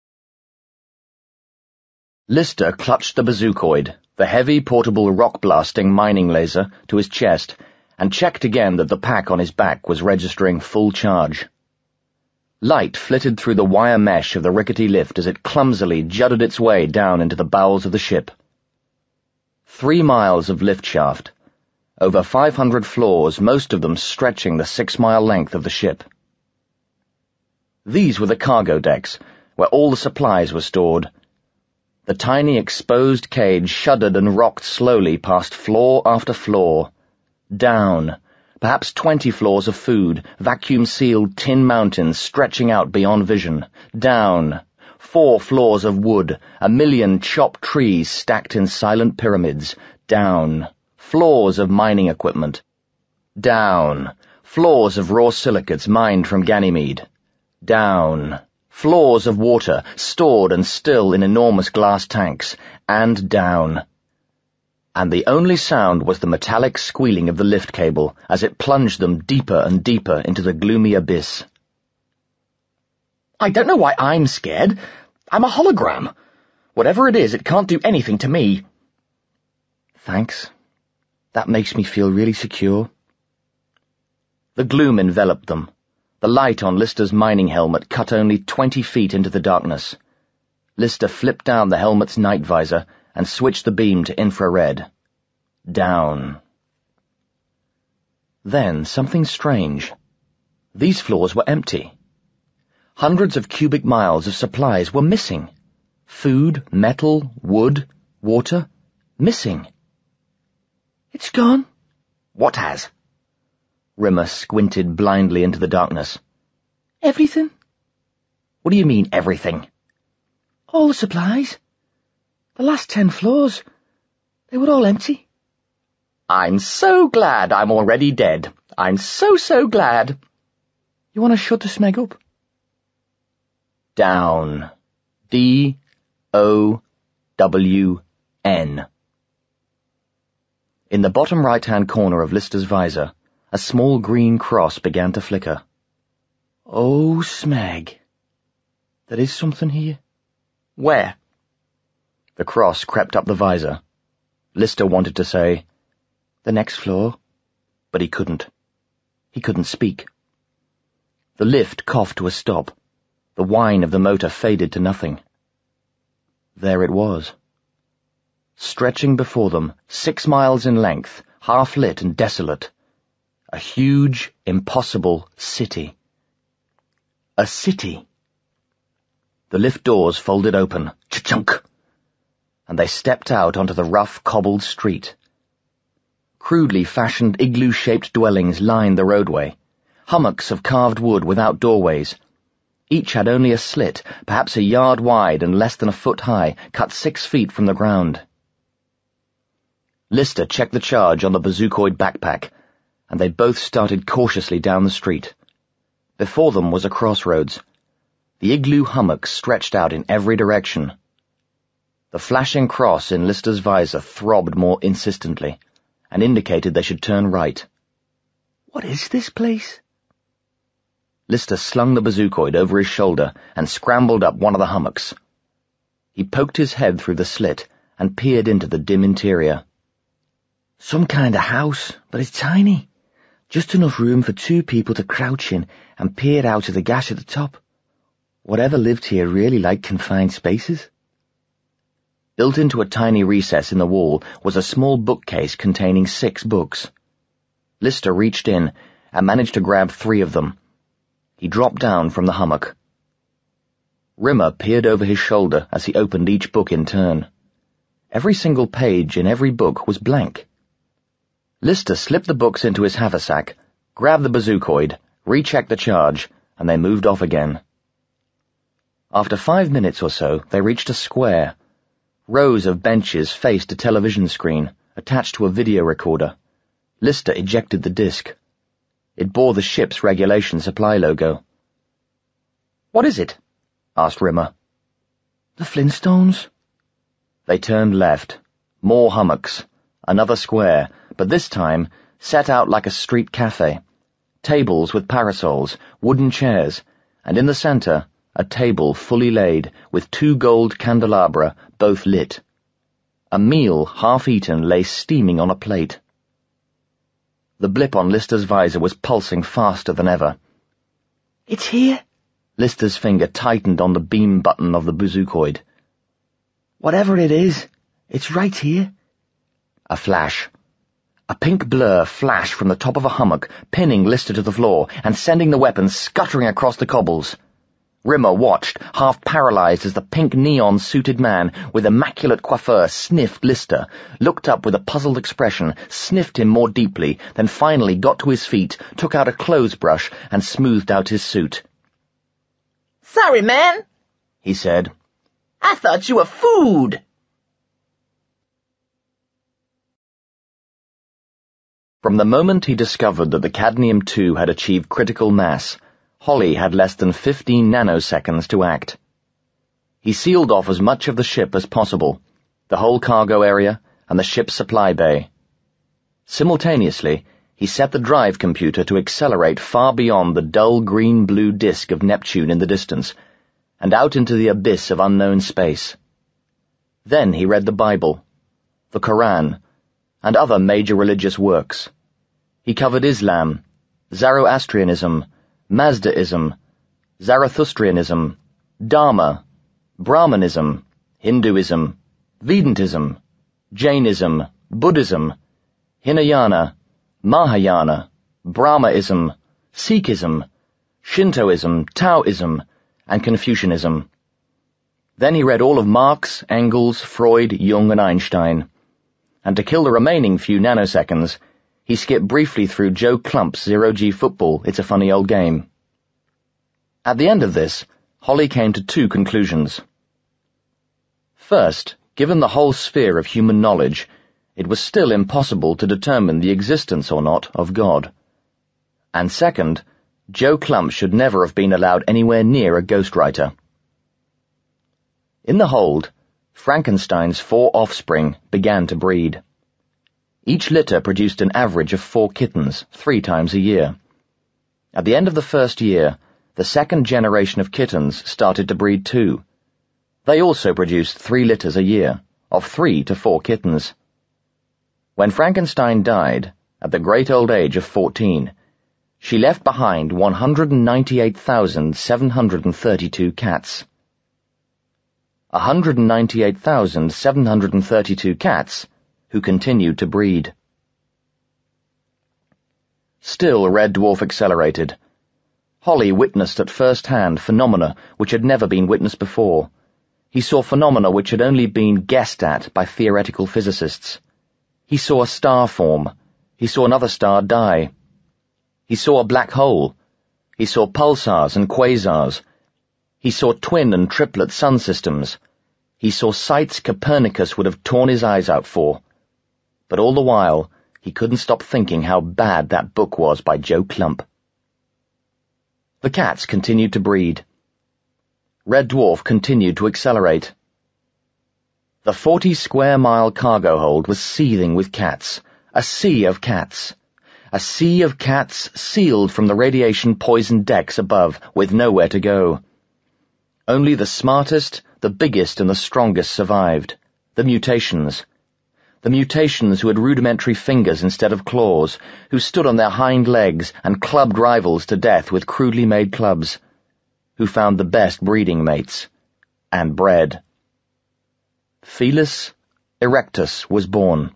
Lister clutched the bazookoid, the heavy portable rock-blasting mining laser, to his chest, and checked again that the pack on his back was registering full charge. Light flitted through the wire mesh of the rickety lift as it clumsily jutted its way down into the bowels of the ship. 3 miles of lift shaft, over 500 floors, most of them stretching the 6-mile length of the ship. These were the cargo decks, where all the supplies were stored. The tiny exposed cage shuddered and rocked slowly past floor after floor. Down, perhaps 20 floors of food, vacuum-sealed tin mountains stretching out beyond vision. Down, 4 floors of wood, 1,000,000 chopped trees stacked in silent pyramids. Down, floors of mining equipment. Down, floors of raw silicates mined from Ganymede. Down, floors of water, stored and still in enormous glass tanks. And down. And the only sound was the metallic squealing of the lift cable as it plunged them deeper and deeper into the gloomy abyss. I don't know why I'm scared. I'm a hologram. Whatever it is, it can't do anything to me. Thanks. That makes me feel really secure. The gloom enveloped them. The light on Lister's mining helmet cut only 20 feet into the darkness. Lister flipped down the helmet's night visor and switched the beam to infrared. Down. Then something strange. These floors were empty. Hundreds of cubic miles of supplies were missing. Food, metal, wood, water, missing. It's gone. What has? Rimmer squinted blindly into the darkness. Everything. What do you mean, everything? All the supplies. The last 10 floors. They were all empty. I'm so glad I'm already dead. I'm so glad. You want to shut the smeg up? Down. D-O-W-N. In the bottom right-hand corner of Lister's visor, a small green cross began to flicker. Oh, smeg. There is something here. Where? The cross crept up the visor. Lister wanted to say, the next floor, but he couldn't. He couldn't speak. The lift coughed to a stop. The whine of the motor faded to nothing. There it was. Stretching before them, 6 miles in length, half-lit and desolate. A huge, impossible city. A city. The lift doors folded open, cha-chunk, and they stepped out onto the rough, cobbled street. Crudely fashioned igloo-shaped dwellings lined the roadway, hummocks of carved wood without doorways. Each had only a slit, perhaps a yard wide and less than a foot high, cut 6 feet from the ground. Lister checked the charge on the bazookoid backpack, and they both started cautiously down the street. Before them was a crossroads. The igloo hummocks stretched out in every direction. The flashing cross in Lister's visor throbbed more insistently, and indicated they should turn right. What is this place? Lister slung the bazookoid over his shoulder and scrambled up one of the hummocks. He poked his head through the slit and peered into the dim interior. Some kind of house, but it's tiny. Just enough room for 2 people to crouch in and peer out of the gash at the top. Whatever lived here really liked confined spaces. Built into a tiny recess in the wall was a small bookcase containing 6 books. Lister reached in and managed to grab 3 of them. He dropped down from the hummock. Rimmer peered over his shoulder as he opened each book in turn. Every single page in every book was blank. Lister slipped the books into his haversack, grabbed the bazookoid, rechecked the charge, and they moved off again. After 5 minutes or so, they reached a square. Rows of benches faced a television screen, attached to a video recorder. Lister ejected the disc. It bore the ship's regulation supply logo. What is it? Asked Rimmer. The Flintstones. They turned left. More hummocks. Another square, but this time set out like a street cafe. Tables with parasols, wooden chairs, and in the centre, a table fully laid, with 2 gold candelabra, both lit. A meal, half-eaten, lay steaming on a plate. The blip on Lister's visor was pulsing faster than ever. It's here? Lister's finger tightened on the beam button of the bazookoid. Whatever it is, it's right here. A flash. A pink blur flashed from the top of a hummock, pinning Lister to the floor and sending the weapon scuttering across the cobbles. Rimmer watched, half paralyzed as the pink neon-suited man with immaculate coiffure sniffed Lister, looked up with a puzzled expression, sniffed him more deeply, then finally got to his feet, took out a clothes brush, and smoothed out his suit. "Sorry, man," he said. "I thought you were food." From the moment he discovered that the Cadmium-2 had achieved critical mass, Holly had less than 15 nanoseconds to act. He sealed off as much of the ship as possible, the whole cargo area and the ship's supply bay. Simultaneously, he set the drive computer to accelerate far beyond the dull green-blue disk of Neptune in the distance, and out into the abyss of unknown space. Then he read the Bible, the Koran, and other major religious works. He covered Islam, Zoroastrianism, Mazdaism, Zarathustrianism, Dharma, Brahmanism, Hinduism, Vedantism, Jainism, Buddhism, Hinayana, Mahayana, Brahmaism, Sikhism, Shintoism, Taoism, and Confucianism. Then he read all of Marx, Engels, Freud, Jung, and Einstein. And to kill the remaining few nanoseconds, he skipped briefly through Joe Klump's Zero-G Football, It's a Funny Old Game. At the end of this, Holly came to 2 conclusions. First, given the whole sphere of human knowledge, it was still impossible to determine the existence or not of God. And second, Joe Klump should never have been allowed anywhere near a ghostwriter. In the hold, Frankenstein's 4 offspring began to breed. Each litter produced an average of 4 kittens, 3 times a year. At the end of the first year, the second generation of kittens started to breed too. They also produced 3 litters a year, of 3 to 4 kittens. When Frankenstein died, at the great old age of 14, she left behind 198,732 cats. 198,732 cats who continued to breed. Still, Red Dwarf accelerated. Holly witnessed at first hand phenomena which had never been witnessed before. He saw phenomena which had only been guessed at by theoretical physicists. He saw a star form. He saw another star die. He saw a black hole. He saw pulsars and quasars. He saw twin and triplet sun systems. He saw sights Copernicus would have torn his eyes out for. But all the while, he couldn't stop thinking how bad that book was by Joe Klump. The cats continued to breed. Red Dwarf continued to accelerate. The 40-square-mile cargo hold was seething with cats, a sea of cats. A sea of cats sealed from the radiation-poisoned decks above, with nowhere to go. Only the smartest, the biggest, and the strongest survived. The mutations. The mutations who had rudimentary fingers instead of claws, who stood on their hind legs and clubbed rivals to death with crudely made clubs, who found the best breeding mates, and bred. Felis Erectus was born.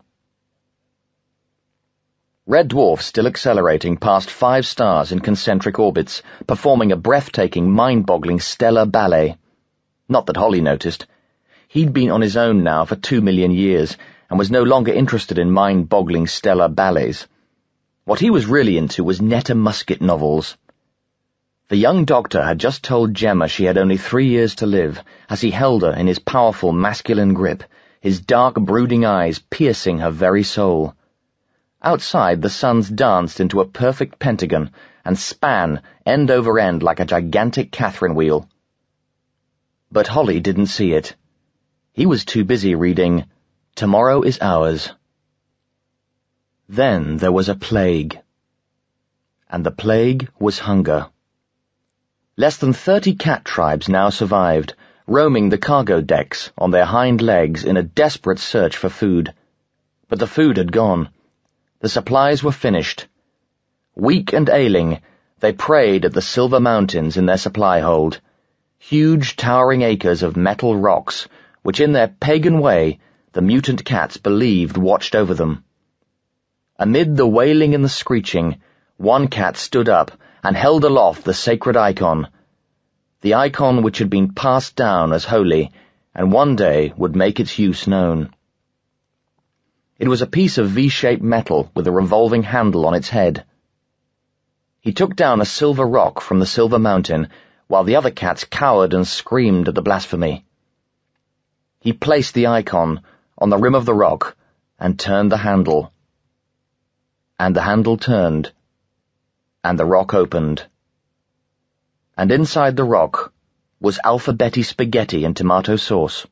Red Dwarf still accelerating past 5 stars in concentric orbits, performing a breathtaking, mind-boggling stellar ballet. Not that Holly noticed. He'd been on his own now for 2 million years, and was no longer interested in mind-boggling stellar ballets. What he was really into was Netta Musket novels. The young doctor had just told Gemma she had only 3 years to live, as he held her in his powerful masculine grip, his dark, brooding eyes piercing her very soul. Outside, the suns danced into a perfect pentagon and span end over end like a gigantic Catherine wheel. But Holly didn't see it. He was too busy reading Tomorrow is Ours. Then there was a plague. and the plague was hunger. Less than 30 cat tribes now survived, roaming the cargo decks on their hind legs in a desperate search for food. But the food had gone. The supplies were finished. Weak and ailing, they preyed at the silver mountains in their supply hold, huge towering acres of metal rocks, which in their pagan way the mutant cats believed watched over them. Amid the wailing and the screeching, one cat stood up and held aloft the sacred icon, the icon which had been passed down as holy and one day would make its use known. It was a piece of V-shaped metal with a revolving handle on its head. He took down a silver rock from the silver mountain, while the other cats cowered and screamed at the blasphemy. He placed the icon on the rim of the rock and turned the handle. And the handle turned, and the rock opened. And inside the rock was alphabetti spaghetti and tomato sauce.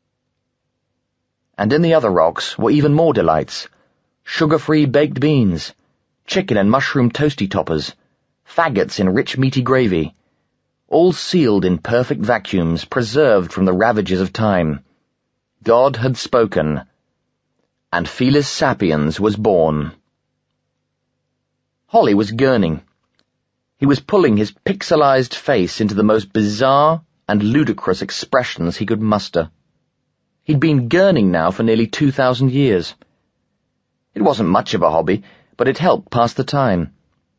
And in the other rocks were even more delights: sugar-free baked beans, chicken and mushroom toasty toppers, faggots in rich meaty gravy, all sealed in perfect vacuums, preserved from the ravages of time. God had spoken, and Felis Sapiens was born. Holly was gurning. He was pulling his pixelized face into the most bizarre and ludicrous expressions he could muster. He'd been gurning now for nearly 2,000 years. It wasn't much of a hobby, but it helped pass the time.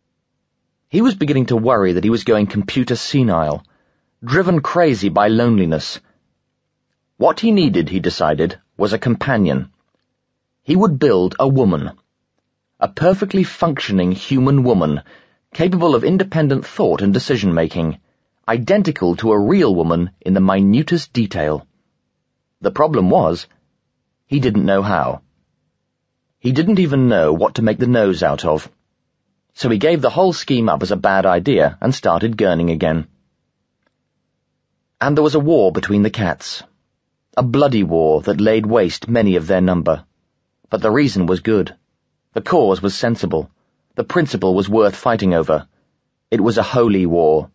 He was beginning to worry that he was going computer senile, driven crazy by loneliness. What he needed, he decided, was a companion. He would build a woman. A perfectly functioning human woman, capable of independent thought and decision-making, identical to a real woman in the minutest detail. The problem was, he didn't know how. He didn't even know what to make the nose out of. So he gave the whole scheme up as a bad idea and started gurning again. And there was a war between the cats. A bloody war that laid waste many of their number. But the reason was good. The cause was sensible. The principle was worth fighting over. It was a holy war.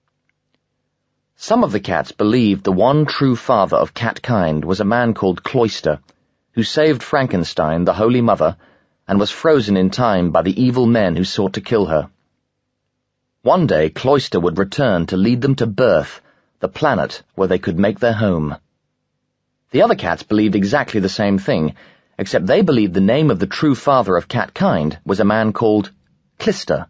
Some of the cats believed the one true father of catkind was a man called Cloyster, who saved Frankenstein, the Holy Mother, and was frozen in time by the evil men who sought to kill her. One day Cloyster would return to lead them to Birth, the planet where they could make their home. The other cats believed exactly the same thing, except they believed the name of the true father of catkind was a man called Clister.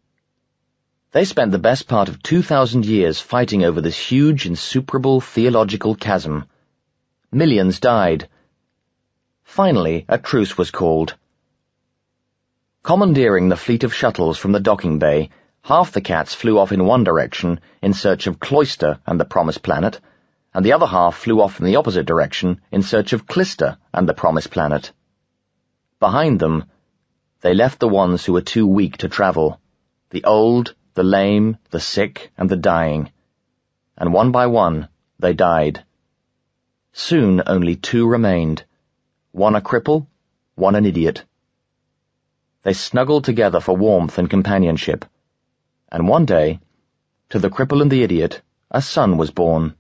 They spent the best part of 2,000 years fighting over this huge, insuperable theological chasm. Millions died. Finally, a truce was called. Commandeering the fleet of shuttles from the docking bay, half the cats flew off in one direction in search of Cloyster and the Promised Planet, and the other half flew off in the opposite direction in search of Clister and the Promised Planet. Behind them, they left the ones who were too weak to travel, the old, the lame, the sick, and the dying, and one by one they died. Soon only two remained, one a cripple, one an idiot. They snuggled together for warmth and companionship, and one day, to the cripple and the idiot, a son was born.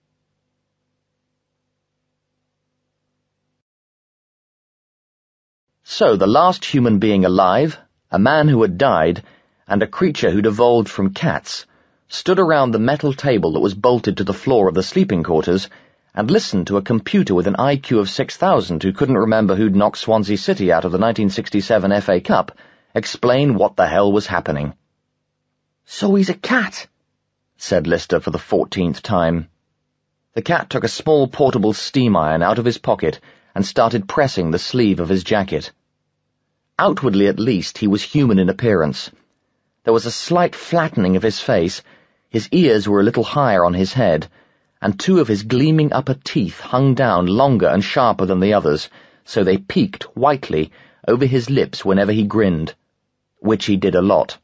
So the last human being alive, a man who had died, and a creature who'd evolved from cats, stood around the metal table that was bolted to the floor of the sleeping quarters and listened to a computer with an IQ of 6,000 who couldn't remember who'd knocked Swansea City out of the 1967 FA Cup explain what the hell was happening. "So he's a cat," said Lister for the 14th time. The cat took a small portable steam iron out of his pocket and started pressing the sleeve of his jacket. Outwardly, at least, he was human in appearance. There was a slight flattening of his face, his ears were a little higher on his head, and two of his gleaming upper teeth hung down longer and sharper than the others, so they peeked whitely over his lips whenever he grinned, which he did a lot.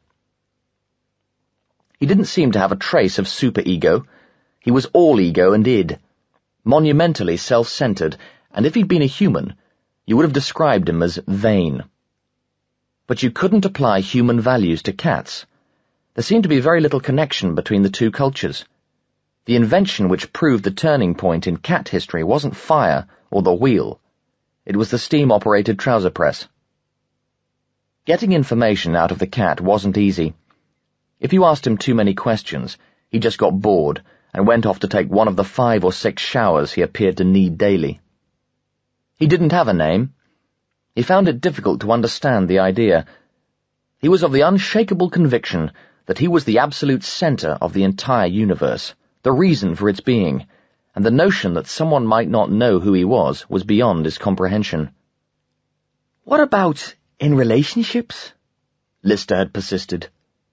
He didn't seem to have a trace of super-ego. He was all ego and id, monumentally self-centered, and if he'd been a human, you would have described him as vain. But you couldn't apply human values to cats. There seemed to be very little connection between the two cultures. The invention which proved the turning point in cat history wasn't fire or the wheel. It was the steam-operated trouser press. Getting information out of the cat wasn't easy. If you asked him too many questions, he just got bored and went off to take one of the 5 or 6 showers he appeared to need daily. He didn't have a name. He found it difficult to understand the idea. He was of the unshakable conviction that he was the absolute center of the entire universe, the reason for its being, and the notion that someone might not know who he was beyond his comprehension. What about in relationships? Lister had persisted.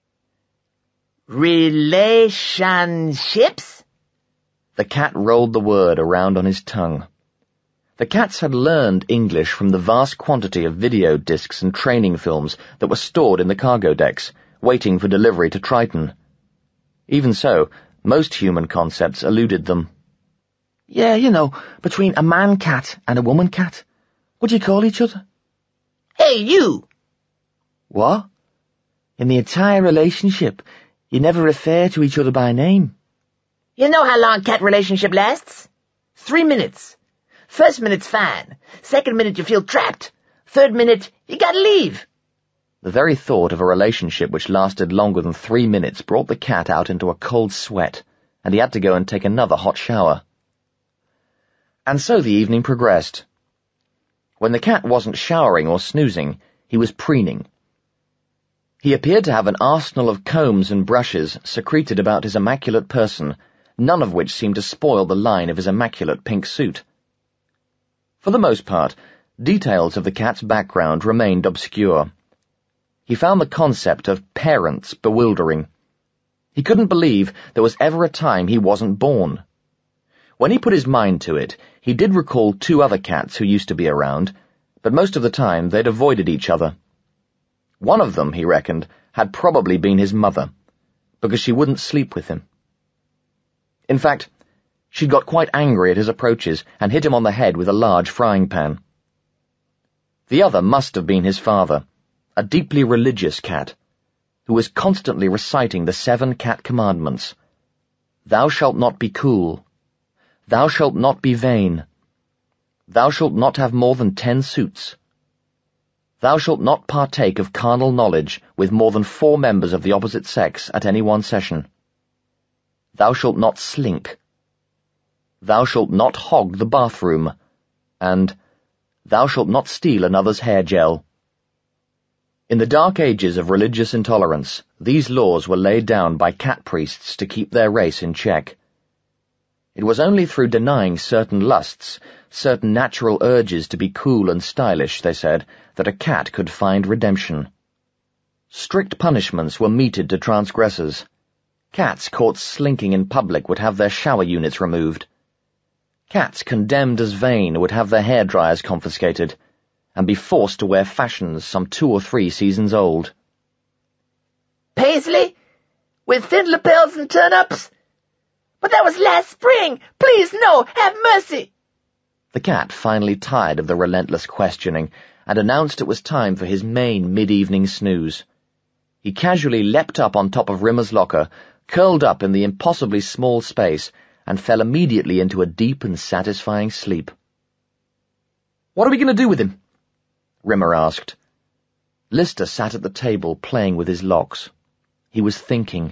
Relationships? The cat rolled the word around on his tongue. The cats had learned English from the vast quantity of video discs and training films that were stored in the cargo decks, waiting for delivery to Triton. Even so, most human concepts eluded them. Yeah, between a man-cat and a woman-cat. What do you call each other? Hey, you! What? In the entire relationship, you never refer to each other by name. You know how long cat relationship lasts? 3 minutes. First minute's fine. Second minute you feel trapped. Third minute, you gotta leave. The very thought of a relationship which lasted longer than 3 minutes brought the cat out into a cold sweat, and he had to go and take another hot shower. And so the evening progressed. When the cat wasn't showering or snoozing, he was preening. He appeared to have an arsenal of combs and brushes secreted about his immaculate person, none of which seemed to spoil the line of his immaculate pink suit. For the most part, details of the cat's background remained obscure. He found the concept of parents bewildering. He couldn't believe there was ever a time he wasn't born. When he put his mind to it, he did recall 2 other cats who used to be around, but most of the time they'd avoided each other. One of them, he reckoned, had probably been his mother, because she wouldn't sleep with him. In fact, she'd got quite angry at his approaches and hit him on the head with a large frying pan. The other must have been his father, a deeply religious cat, who was constantly reciting the 7 cat commandments. Thou shalt not be cool. Thou shalt not be vain. Thou shalt not have more than 10 suits. Thou shalt not partake of carnal knowledge with more than 4 members of the opposite sex at any one session. Thou shalt not slink. Thou shalt not hog the bathroom, and thou shalt not steal another's hair gel. In the dark ages of religious intolerance, these laws were laid down by cat priests to keep their race in check. It was only through denying certain lusts, certain natural urges to be cool and stylish, they said, that a cat could find redemption. Strict punishments were meted to transgressors. Cats caught slinking in public would have their shower units removed. Cats condemned as vain would have their hairdryers confiscated, and be forced to wear fashions some 2 or 3 seasons old. Paisley? With thin lapels and turn-ups? But that was last spring! Please, no! Have mercy! The cat finally tired of the relentless questioning and announced it was time for his main mid-evening snooze. He casually leapt up on top of Rimmer's locker, curled up in the impossibly small space, and fell immediately into a deep and satisfying sleep. What are we going to do with him? Rimmer asked. Lister sat at the table playing with his locks. He was thinking.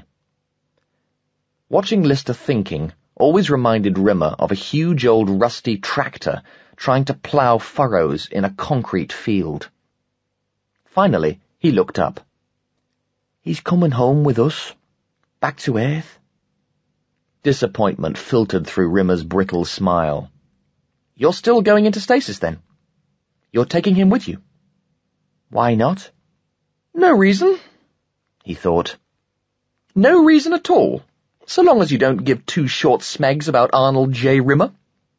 Watching Lister thinking always reminded Rimmer of a huge old rusty tractor trying to plough furrows in a concrete field. Finally, he looked up. He's coming home with us, back to Earth. Disappointment filtered through Rimmer's brittle smile. You're still going into stasis, then? You're taking him with you? Why not? No reason, he thought. No reason at all, so long as you don't give 2 short smegs about Arnold J. Rimmer.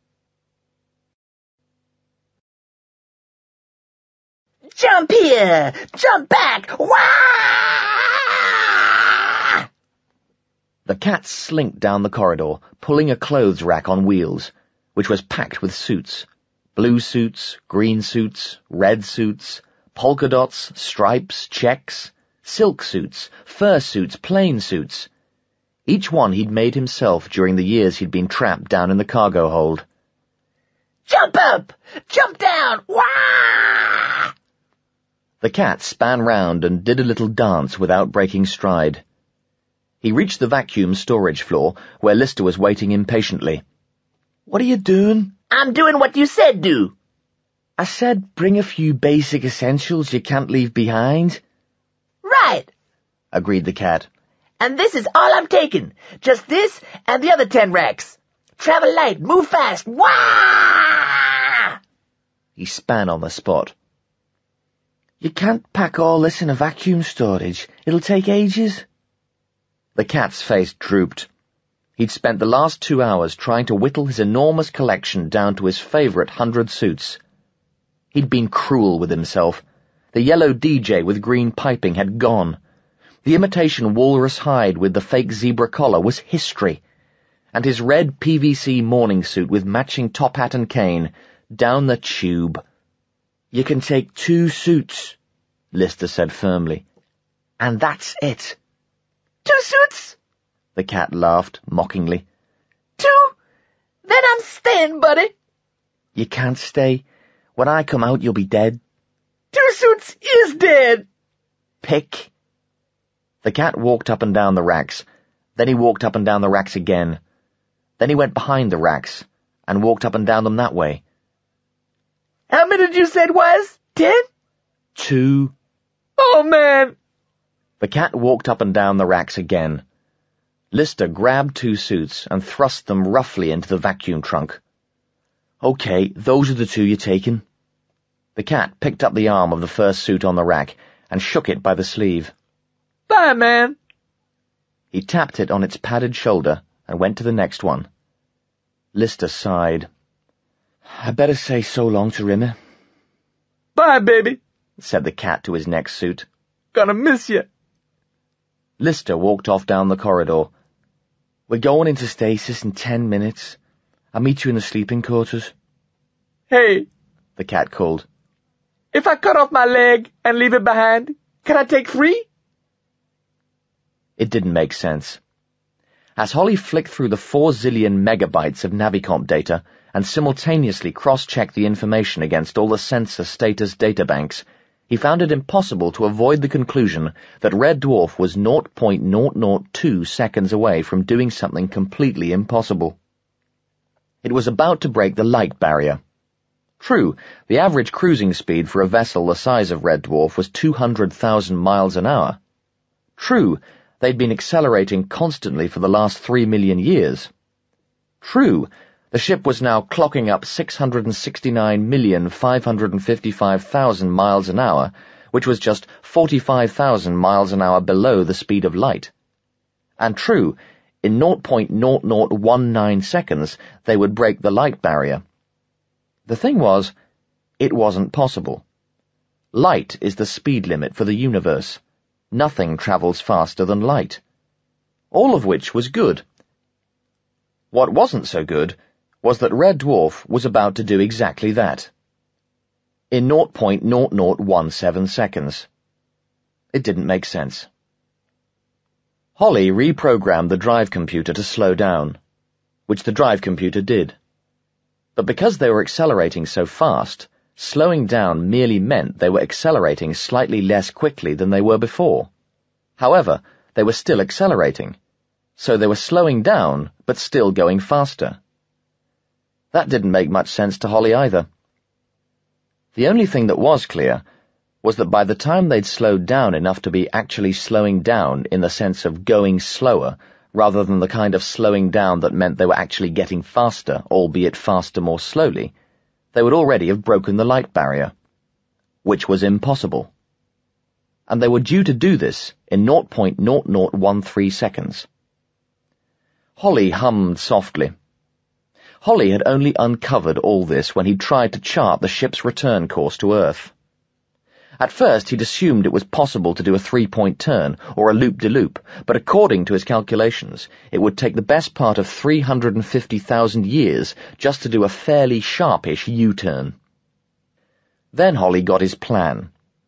Jump here! Jump back! Wah! The cat slinked down the corridor, pulling a clothes rack on wheels, which was packed with suits. Blue suits, green suits, red suits, Polka dots, stripes, checks, silk suits, fur suits, plain suits. Each one he'd made himself during the years he'd been trapped down in the cargo hold. Jump up! Jump down! Wah! The cat span round and did a little dance without breaking stride. He reached the vacuum storage floor, where Lister was waiting impatiently. What are you doing? I'm doing what you said do. I said bring a few basic essentials you can't leave behind. Right. Agreed the cat. And this is all I'm taking. Just this and the other 10 racks. Travel light, move fast. Wah! He span on the spot. You can't pack all this in a vacuum storage. It'll take ages. The cat's face drooped. He'd spent the last 2 hours trying to whittle his enormous collection down to his favourite 100 suits. He'd been cruel with himself. The yellow DJ with green piping had gone. The imitation walrus hide with the fake zebra collar was history. And his red PVC morning suit with matching top hat and cane, down the tube. You can take 2 suits, Lister said firmly. And that's it. 2 suits? The cat laughed mockingly. 2? Then I'm staying, buddy. You can't stay. When I come out, you'll be dead. 2 suits is dead. Pick. The cat walked up and down the racks. Then he walked up and down the racks again. Then he went behind the racks and walked up and down them that way. How many did you say it was? 10? 2. Oh, man. The cat walked up and down the racks again. Lister grabbed 2 suits and thrust them roughly into the vacuum trunk. Okay, those are the 2 you're taking. The cat picked up the arm of the first suit on the rack and shook it by the sleeve. Bye, man. He tapped it on its padded shoulder and went to the next one. Lister sighed. I better say so long to Rimmer. Bye, baby, said the cat to his next suit. Gonna miss you. Lister walked off down the corridor. We're going into stasis in 10 minutes. I'll meet you in the sleeping quarters. Hey, the cat called. If I cut off my leg and leave it behind, can I take 3? It didn't make sense. As Holly flicked through the 4 zillion megabytes of Navicomp data and simultaneously cross-checked the information against all the sensor status databanks, he found it impossible to avoid the conclusion that Red Dwarf was 0.002 seconds away from doing something completely impossible. It was about to break the light barrier. True, the average cruising speed for a vessel the size of Red Dwarf was 200,000 miles an hour. True, they'd been accelerating constantly for the last 3 million years. True, the ship was now clocking up 669,555,000 miles an hour, which was just 45,000 miles an hour below the speed of light. And true, in 0.0019 seconds, they would break the light barrier. The thing was, it wasn't possible. Light is the speed limit for the universe. Nothing travels faster than light. All of which was good. What wasn't so good was that Red Dwarf was about to do exactly that. In 0.0017 seconds. It didn't make sense. Holly reprogrammed the drive computer to slow down, which the drive computer did. But because they were accelerating so fast, slowing down merely meant they were accelerating slightly less quickly than they were before. However, they were still accelerating, so they were slowing down but still going faster. That didn't make much sense to Holly either. The only thing that was clear was that by the time they'd slowed down enough to be actually slowing down in the sense of going slower, rather than the kind of slowing down that meant they were actually getting faster, albeit faster more slowly, they would already have broken the light barrier, which was impossible. And they were due to do this in 0.0013 seconds. Holly hummed softly. Holly had only uncovered all this when he tried to chart the ship's return course to Earth. At first he'd assumed it was possible to do a 3-point turn or a loop-de-loop, but according to his calculations, it would take the best part of 350,000 years just to do a fairly sharpish U-turn. Then Holly got his plan.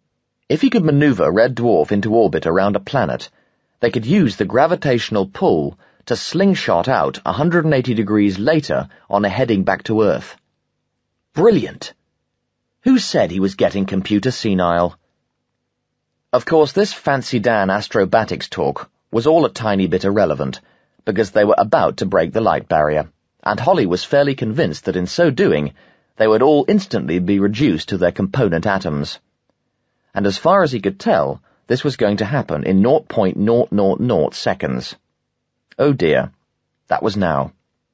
If he could maneuver Red Dwarf into orbit around a planet, they could use the gravitational pull to slingshot out 180 degrees later on a heading back to Earth. Brilliant! Who said he was getting computer senile? Of course, this Fancy Dan astrobatics talk was all a tiny bit irrelevant, because they were about to break the light barrier, and Holly was fairly convinced that in so doing, they would all instantly be reduced to their component atoms. And as far as he could tell, this was going to happen in 0.000 seconds. Oh dear, that was now.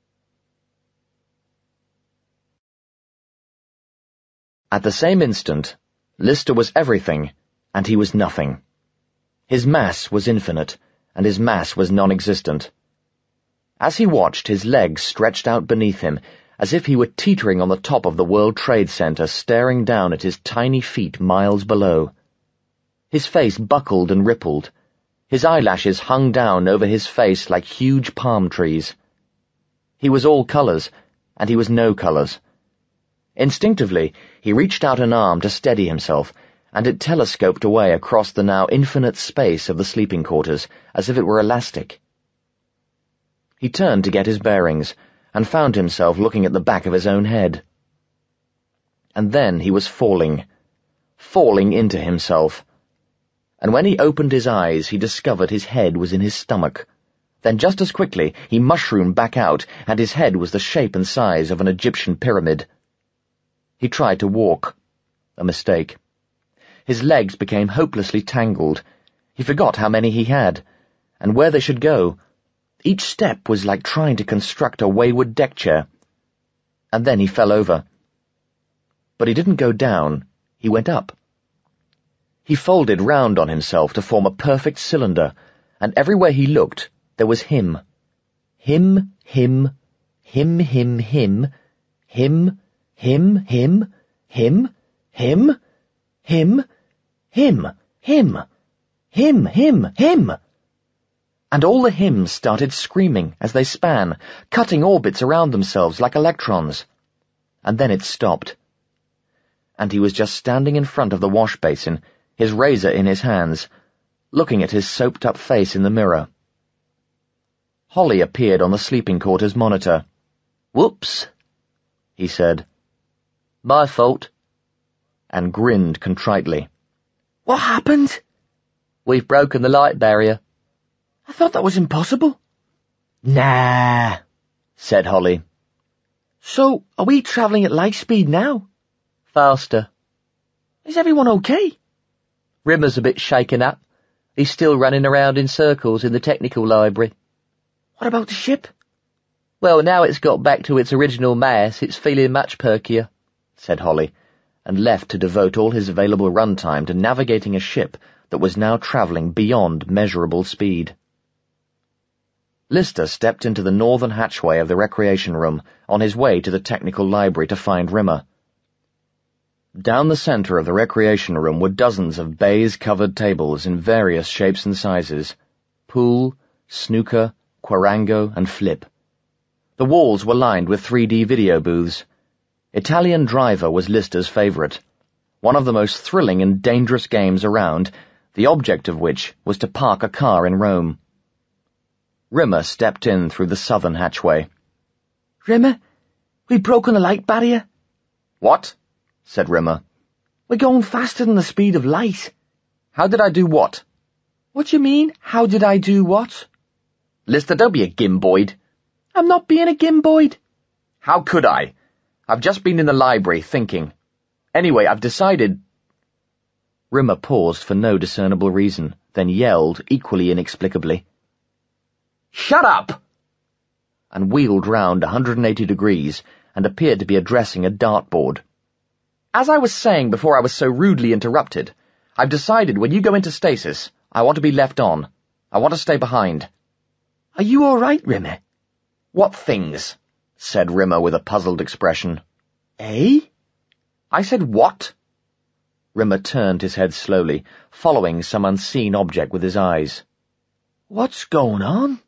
At the same instant, Lister was everything, and he was nothing. His mass was infinite, and his mass was non-existent. As he watched, his legs stretched out beneath him, as if he were teetering on the top of the World Trade Center, staring down at his tiny feet miles below. His face buckled and rippled. His eyelashes hung down over his face like huge palm trees. He was all colors, and he was no colors. Instinctively, he reached out an arm to steady himself, and it telescoped away across the now infinite space of the sleeping quarters, as if it were elastic. He turned to get his bearings, and found himself looking at the back of his own head. And then he was falling into himself. And when he opened his eyes, he discovered his head was in his stomach. Then just as quickly, he mushroomed back out, and his head was the shape and size of an Egyptian pyramid. He tried to walk. A mistake. His legs became hopelessly tangled. He forgot how many he had, and where they should go. Each step was like trying to construct a wayward deck chair. And then he fell over. But he didn't go down, he went up. He folded round on himself to form a perfect cylinder, and everywhere he looked, there was him. Him, him, him, him, him, him, him, him, him, him, him, him, him, him, him, him. And all the hymns started screaming as they span, cutting orbits around themselves like electrons. And then it stopped. And he was just standing in front of the wash basin, his razor in his hands, looking at his soaped-up face in the mirror. Holly appeared on the sleeping quarters monitor. "Whoops," he said. "My fault," and grinned contritely. What happened? "We've broken the light barrier." I thought that was impossible. "Nah," said Holly. So, are we travelling at light speed now? "Faster." Is everyone okay? Rimmer's a bit shaken up. He's still running around in circles in the technical library. What about the ship? "Well, now it's got back to its original mass, it's feeling much perkier," said Holly, and left to devote all his available runtime to navigating a ship that was now travelling beyond measurable speed. Lister stepped into the northern hatchway of the recreation room on his way to the technical library to find Rimmer. Down the center of the recreation room were dozens of baize-covered tables in various shapes and sizes: pool, snooker, Quarango, and flip. The walls were lined with 3D video booths. Italian Driver was Lister's favorite, one of the most thrilling and dangerous games around, the object of which was to park a car in Rome. Rimmer stepped in through the southern hatchway. Rimmer, we've broken the light barrier. "What?" said Rimmer. We're going faster than the speed of light. "How did I do what?" What do you mean, how did I do what? "Lister, don't be a gimboid." I'm not being a gimboid. "How could I? I've just been in the library thinking. Anyway, I've decided—" Rimmer paused for no discernible reason, then yelled equally inexplicably, "Shut up!" and wheeled round 180 degrees and appeared to be addressing a dartboard. "As I was saying before I was so rudely interrupted, I've decided when you go into stasis, I want to be left on. I want to stay behind." Are you all right, Rimmer? "What things?" said Rimmer with a puzzled expression. Eh? "I said what?" Rimmer turned his head slowly, following some unseen object with his eyes. What's going on?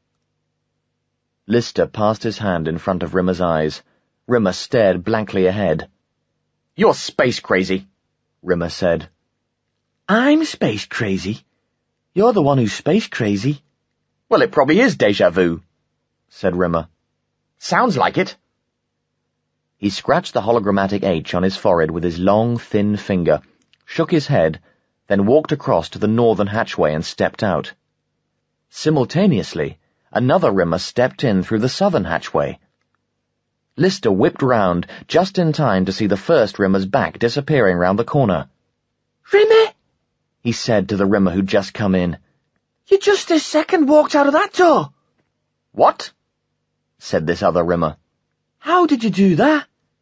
Lister passed his hand in front of Rimmer's eyes. Rimmer stared blankly ahead. "You're space crazy," Rimmer said. I'm space crazy. You're the one who's space crazy. Well, it probably is déjà vu, said Rimmer. Sounds like it. He scratched the hologrammatic H on his forehead with his long, thin finger, shook his head, then walked across to the northern hatchway and stepped out. Simultaneously, another Rimmer stepped in through the southern hatchway. Lister whipped round just in time to see the first Rimmer's back disappearing round the corner. Rimmer, he said to the Rimmer who'd just come in. You just this second walked out of that door. What? Said this other Rimmer. How did you do that?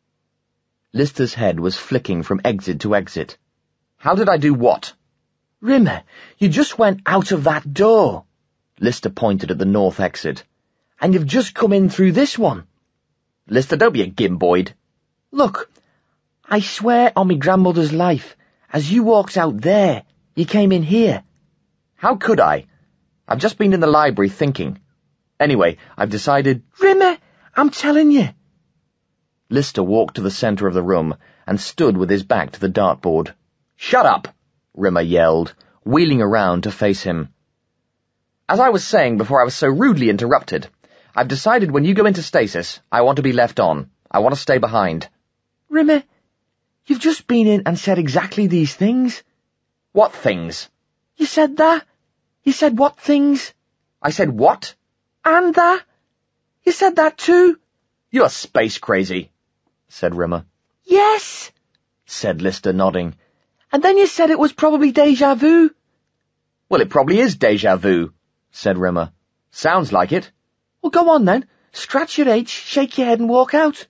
Lister's head was flicking from exit to exit. How did I do what? Rimmer, you just went out of that door. Lister pointed at the north exit. And you've just come in through this one. Lister, don't be a gimboid. Look, I swear on me grandmother's life, as you walked out there, you came in here. How could I? I've just been in the library thinking. Anyway, I've decided... Rimmer, I'm telling you. Lister walked to the centre of the room and stood with his back to the dartboard. Shut up, Rimmer yelled, wheeling around to face him. As I was saying before I was so rudely interrupted, I've decided when you go into stasis, I want to be left on. I want to stay behind. Rimmer, you've just been in and said exactly these things. What things? You said that. You said what things? I said what? And that. You said that too. You're space crazy, said Rimmer. Yes, said Lister, nodding. And then you said it was probably déjà vu. Well, it probably is déjà vu, said Rimmer. Sounds like it. Well, go on then. Scratch your H, shake your head and walk out.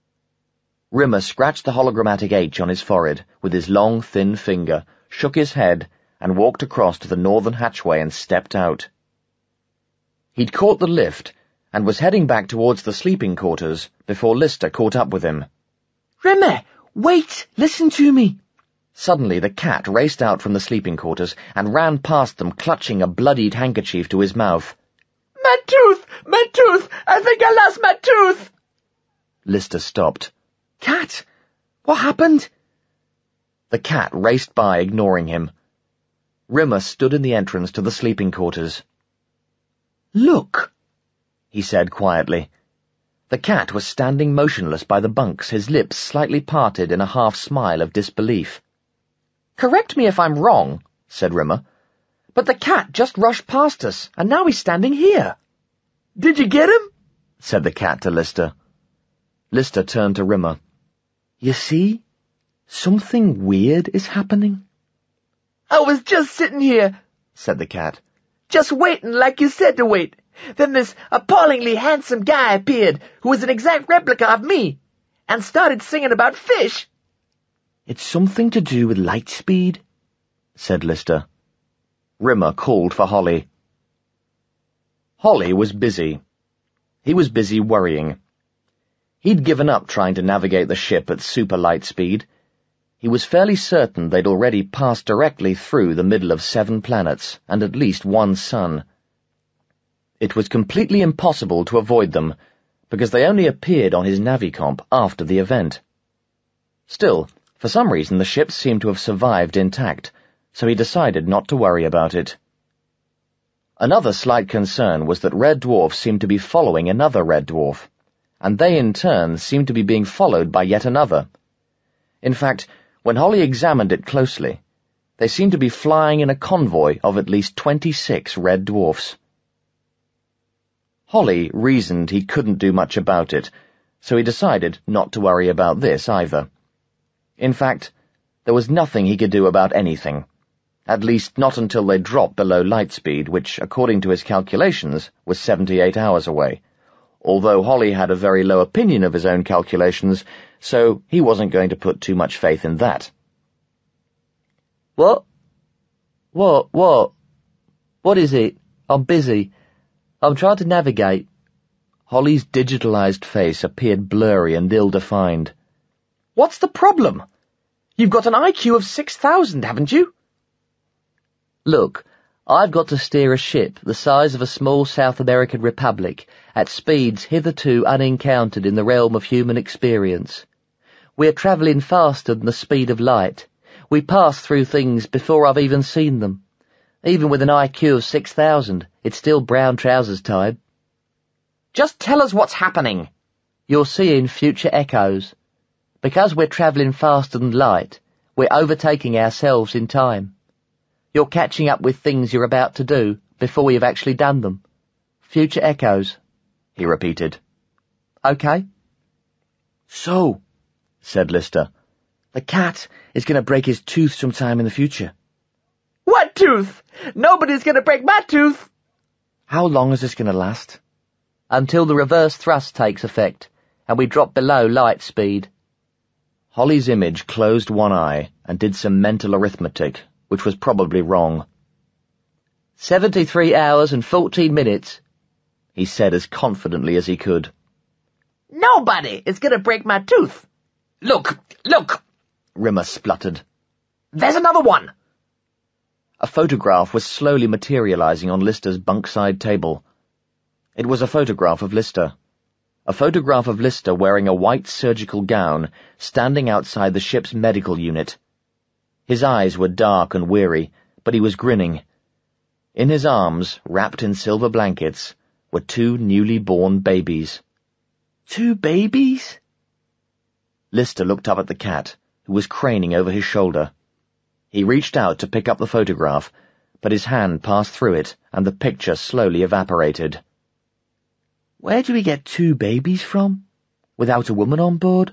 Rimmer scratched the hologrammatic H on his forehead with his long, thin finger, shook his head, and walked across to the northern hatchway and stepped out. He'd caught the lift and was heading back towards the sleeping quarters before Lister caught up with him. Rimmer, wait, listen to me. Suddenly the cat raced out from the sleeping quarters and ran past them, clutching a bloodied handkerchief to his mouth. My tooth! My tooth! I think I lost my tooth! Lister stopped. Cat, what happened? The cat raced by, ignoring him. Rimmer stood in the entrance to the sleeping quarters. Look, he said quietly. The cat was standing motionless by the bunks, his lips slightly parted in a half-smile of disbelief. Correct me if I'm wrong, said Rimmer, but the cat just rushed past us, and now he's standing here. Did you get him? Said the cat to Lister. Lister turned to Rimmer. You see, something weird is happening. I was just sitting here, said the cat, just waiting like you said to wait. Then this appallingly handsome guy appeared, who was an exact replica of me, and started singing about fish. It's something to do with light speed, said Lister. Rimmer called for Holly. Holly was busy. He was busy worrying. He'd given up trying to navigate the ship at super light speed. He was fairly certain they'd already passed directly through the middle of 7 planets and at least 1 sun. It was completely impossible to avoid them, because they only appeared on his navicomp after the event. Still, for some reason the ship seemed to have survived intact, so he decided not to worry about it. Another slight concern was that red dwarfs seemed to be following another red dwarf, and they in turn seemed to be being followed by yet another. In fact, when Holly examined it closely, they seemed to be flying in a convoy of at least 26 red dwarfs. Holly reasoned he couldn't do much about it, so he decided not to worry about this either. In fact, there was nothing he could do about anything, at least not until they dropped below light speed, which, according to his calculations, was 78 hours away, although Holly had a very low opinion of his own calculations, so he wasn't going to put too much faith in that. What? What is it? I'm busy. I'm trying to navigate. Holly's digitalized face appeared blurry and ill-defined. What's the problem? You've got an IQ of 6,000, haven't you? Look, I've got to steer a ship the size of a small South American republic at speeds hitherto unencountered in the realm of human experience. We're travelling faster than the speed of light. We pass through things before I've even seen them. Even with an IQ of 6,000, it's still brown trousers time. Just tell us what's happening. You're seeing future echoes. Because we're travelling faster than light, we're overtaking ourselves in time. You're catching up with things you're about to do before you've actually done them. Future echoes, he repeated. Okay. So, said Lister, the cat is going to break his tooth sometime in the future. What tooth? Nobody's gonna break my tooth. How long is this going to last? Until the reverse thrust takes effect, and we drop below light speed. Holly's image closed one eye and did some mental arithmetic, which was probably wrong. 73 hours and 14 minutes, he said as confidently as he could. Nobody is gonna break my tooth. Look, Rimmer spluttered. There's another one. A photograph was slowly materializing on Lister's bunkside table. It was a photograph of Lister. A photograph of Lister wearing a white surgical gown, standing outside the ship's medical unit. His eyes were dark and weary, but he was grinning. In his arms, wrapped in silver blankets, were 2 newly born babies. 2 babies? Lister looked up at the cat, who was craning over his shoulder. He reached out to pick up the photograph, but his hand passed through it, and the picture slowly evaporated. Where do we get 2 babies from? Without a woman on board?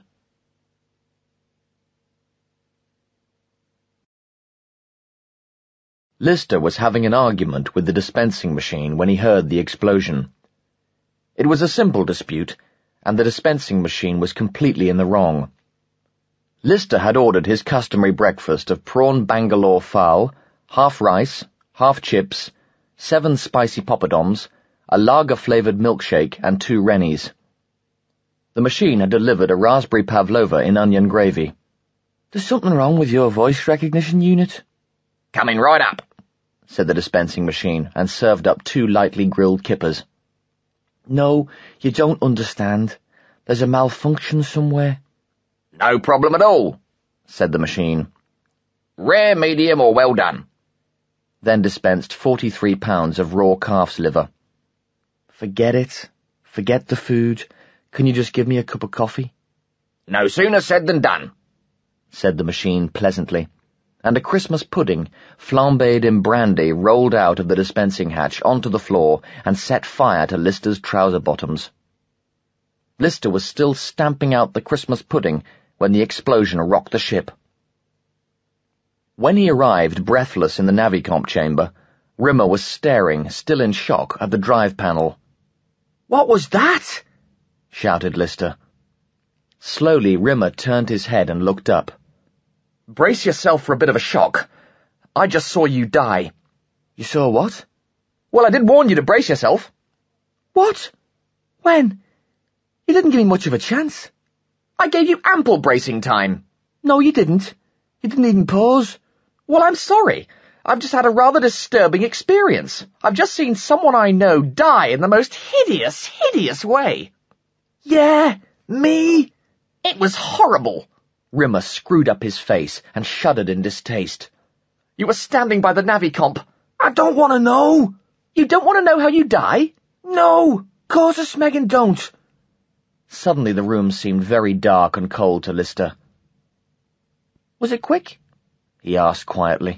Lister was having an argument with the dispensing machine when he heard the explosion. It was a simple dispute, and the dispensing machine was completely in the wrong. Lister had ordered his customary breakfast of prawn Bangalore fowl, half rice, half chips, 7 spicy poppadoms, a lager-flavoured milkshake, and 2 rennies. The machine had delivered a raspberry pavlova in onion gravy. There's something wrong with your voice recognition unit. coming right up, said the dispensing machine, and served up 2 lightly grilled kippers. No, you don't understand. There's a malfunction somewhere. No problem at all, said the machine. Rare, medium, or well done. Then dispensed 43 pounds of raw calf's liver. Forget it. Forget the food. Can you just give me a cup of coffee? No sooner said than done, said the machine pleasantly, and a Christmas pudding, flambéed in brandy, rolled out of the dispensing hatch onto the floor and set fire to Lister's trouser bottoms. Lister was still stamping out the Christmas pudding when the explosion rocked the ship. When he arrived breathless in the Navicomp chamber, Rimmer was staring, still in shock, at the drive panel. What was that? Shouted Lister. Slowly Rimmer turned his head and looked up. Brace yourself for a bit of a shock. I just saw you die. You saw what? Well, I did warn you to brace yourself. What? When? You didn't give me much of a chance. I gave you ample bracing time. No, you didn't. You didn't even pause. Well, I'm sorry. I've just had a rather disturbing experience. I've just seen someone I know die in the most hideous way. Yeah, me? It was horrible. Rimmer screwed up his face and shuddered in distaste. You were standing by the Navicomp. I don't want to know. You don't want to know how you die? No, course us, Megan, don't. Suddenly the room seemed very dark and cold to Lister. Was it quick? He asked quietly.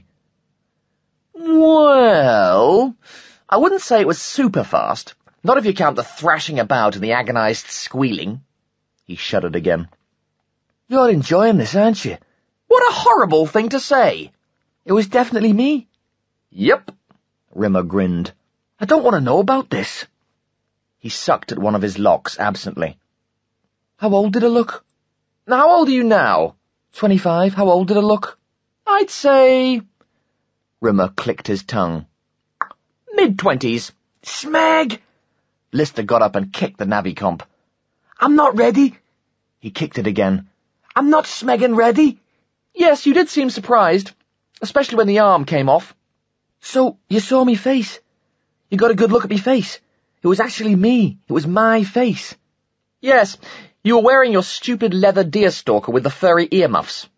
Well, I wouldn't say it was super fast. Not if you count the thrashing about and the agonized squealing. He shuddered again. You're enjoying this, aren't you? What a horrible thing to say. It was definitely me. Yep. Rimmer grinned. I don't want to know about this. He sucked at one of his locks absently. How old did I look? Now, how old are you now? 25. How old did I look? I'd say... Rimmer clicked his tongue. Mid-20s. Smeg! Lister got up and kicked the Navicomp. I'm not ready. He kicked it again. I'm not smeggin' ready. Yes, you did seem surprised, especially when the arm came off. So, you saw me face? You got a good look at me face? It was actually me. It was my face. Yes, you were wearing your stupid leather deerstalker with the furry earmuffs.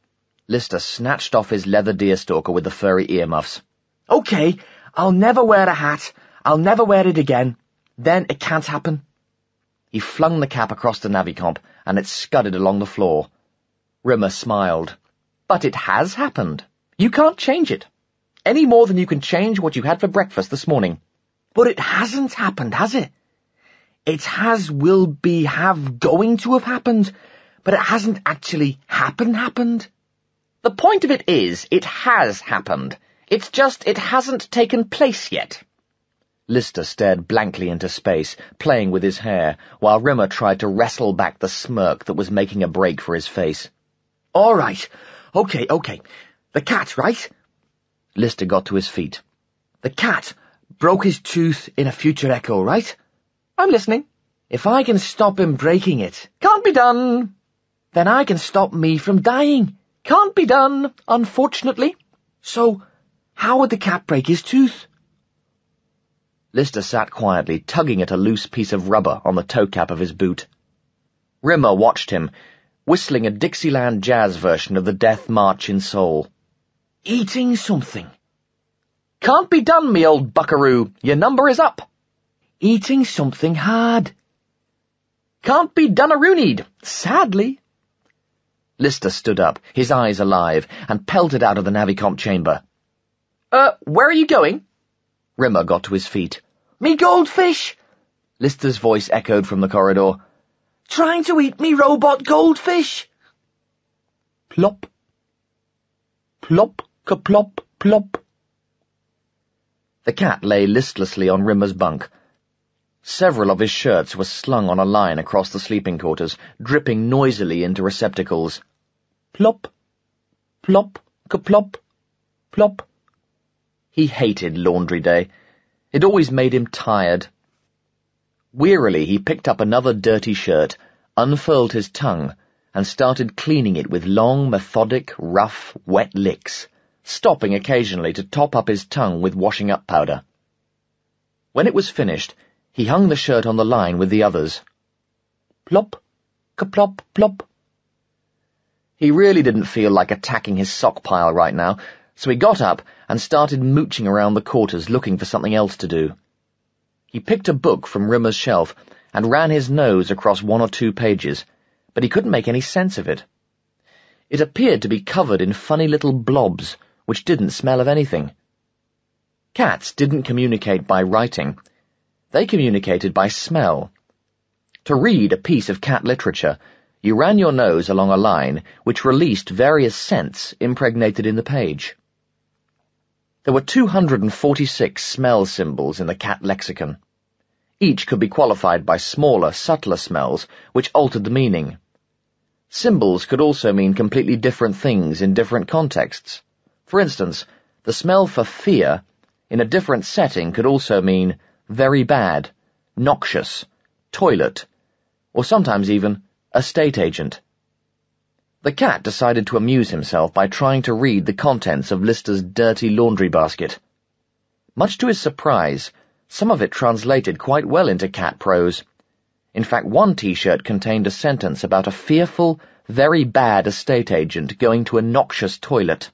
Lister snatched off his leather deerstalker with the furry earmuffs. Okay, I'll never wear a hat. I'll never wear it again. Then it can't happen. He flung the cap across the navicomp, and it scudded along the floor. Rimmer smiled. But it has happened. You can't change it. Any more than you can change what you had for breakfast this morning. But it hasn't happened, has it? It has, will be, have, going to have happened, but it hasn't actually happened. The point of it is, it has happened. It's just it hasn't taken place yet. Lister stared blankly into space, playing with his hair, while Rimmer tried to wrestle back the smirk that was making a break for his face. All right. Okay. The cat, right? Lister got to his feet. The cat broke his tooth in a future echo, right? I'm listening. If I can stop him breaking it, Can't be done. then I can stop me from dying. Can't be done, unfortunately. So, how would the cat break his tooth? Lister sat quietly, tugging at a loose piece of rubber on the toe cap of his boot. Rimmer watched him, whistling a Dixieland jazz version of the Death March in Soul. Eating something. Can't be done, me old buckaroo. Your number is up. Eating something hard. Can't be done-a-roonied, sadly. Lister stood up, his eyes alive, and pelted out of the navicomp chamber. Where are you going? Rimmer got to his feet. Me goldfish! Lister's voice echoed from the corridor. Trying to eat me robot goldfish! Plop. Plop, ka-plop, plop. The cat lay listlessly on Rimmer's bunk. Several of his shirts were slung on a line across the sleeping quarters, dripping noisily into receptacles. Plop, plop, ka-plop, plop. He hated laundry day. It always made him tired. Wearily he picked up another dirty shirt, unfurled his tongue, and started cleaning it with long, methodic, rough, wet licks, stopping occasionally to top up his tongue with washing-up powder. When it was finished, he hung the shirt on the line with the others. Plop, ka-plop, plop. He really didn't feel like attacking his sock pile right now, so he got up and started mooching around the quarters looking for something else to do. He picked a book from Rimmer's shelf and ran his nose across 1 or 2 pages, but he couldn't make any sense of it. It appeared to be covered in funny little blobs, which didn't smell of anything. Cats didn't communicate by writing. They communicated by smell. To read a piece of cat literature, you ran your nose along a line which released various scents impregnated in the page. There were 246 smell symbols in the cat lexicon. Each could be qualified by smaller, subtler smells, which altered the meaning. Symbols could also mean completely different things in different contexts. For instance, the smell for fear in a different setting could also mean very bad, noxious, toilet, or sometimes even estate agent. The cat decided to amuse himself by trying to read the contents of Lister's dirty laundry basket. Much to his surprise, some of it translated quite well into cat prose. In fact, one T-shirt contained a sentence about a fearful, very bad estate agent going to a noxious toilet.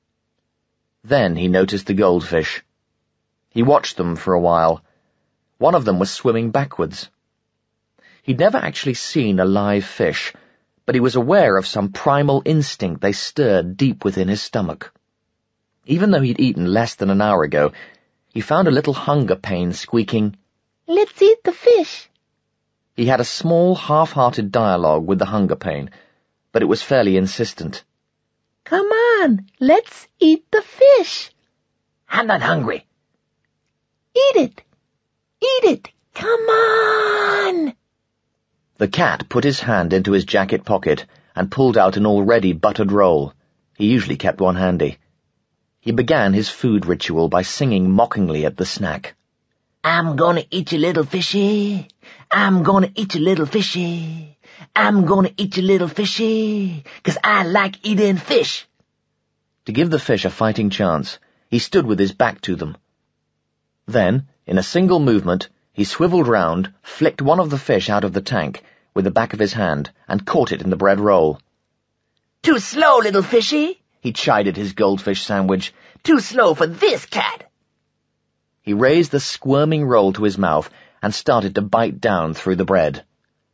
Then he noticed the goldfish. He watched them for a while. One of them was swimming backwards. He'd never actually seen a live fish, but he was aware of some primal instinct they stirred deep within his stomach. Even though he'd eaten less than an hour ago, he found a little hunger pain squeaking, "Let's eat the fish." He had a small, half-hearted dialogue with the hunger pain, but it was fairly insistent. "Come on, let's eat the fish." I'm not hungry. "Eat it. Eat it. Come on." The cat put his hand into his jacket pocket and pulled out an already buttered roll. He usually kept one handy. He began his food ritual by singing mockingly at the snack. I'm gonna eat you, little fishy. I'm gonna eat you, little fishy. I'm gonna eat you, little fishy, 'cause I like eating fish. To give the fish a fighting chance, he stood with his back to them. Then, in a single movement, he swiveled round, flicked one of the fish out of the tank with the back of his hand, and caught it in the bread roll. Too slow, little fishy. He chided his goldfish sandwich. Too slow for this cat. He raised the squirming roll to his mouth and started to bite down through the bread.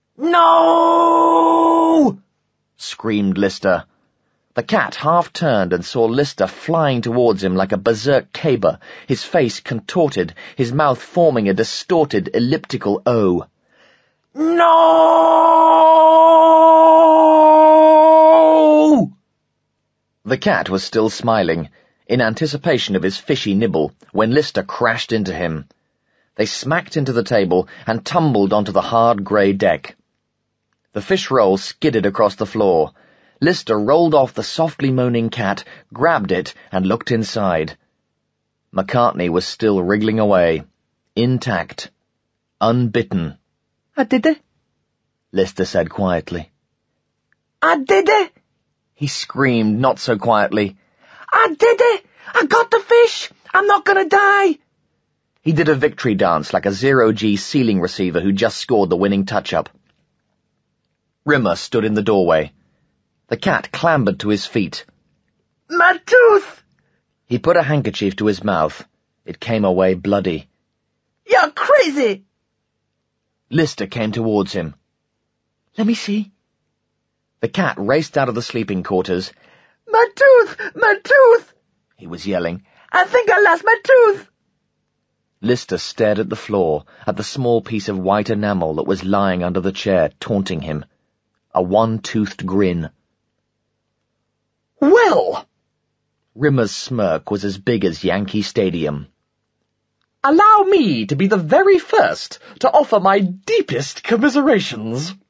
No! Screamed Lister. The cat half turned and saw Lister flying towards him like a berserk caber, his face contorted, his mouth forming a distorted elliptical O. No! The cat was still smiling, in anticipation of his fishy nibble, when Lister crashed into him. They smacked into the table and tumbled onto the hard grey deck. The fish roll skidded across the floor. Lister rolled off the softly moaning cat, grabbed it, and looked inside. McCartney was still wriggling away, intact, unbitten. I did it, Lister said quietly. I did it, He screamed not so quietly. I did it, I got the fish, I'm not gonna die. He did a victory dance like a 0G ceiling receiver who just scored the winning touch-up. Rimmer stood in the doorway. The cat clambered to his feet. My tooth! He put a handkerchief to his mouth. It came away bloody. You're crazy! Lister came towards him. Let me see. The cat raced out of the sleeping quarters. My tooth! My tooth! He was yelling. I think I lost my tooth! Lister stared at the floor, at the small piece of white enamel that was lying under the chair, taunting him. A one-toothed grin. Well! Rimmer's smirk was as big as Yankee Stadium. Allow me to be the very first to offer my deepest commiserations.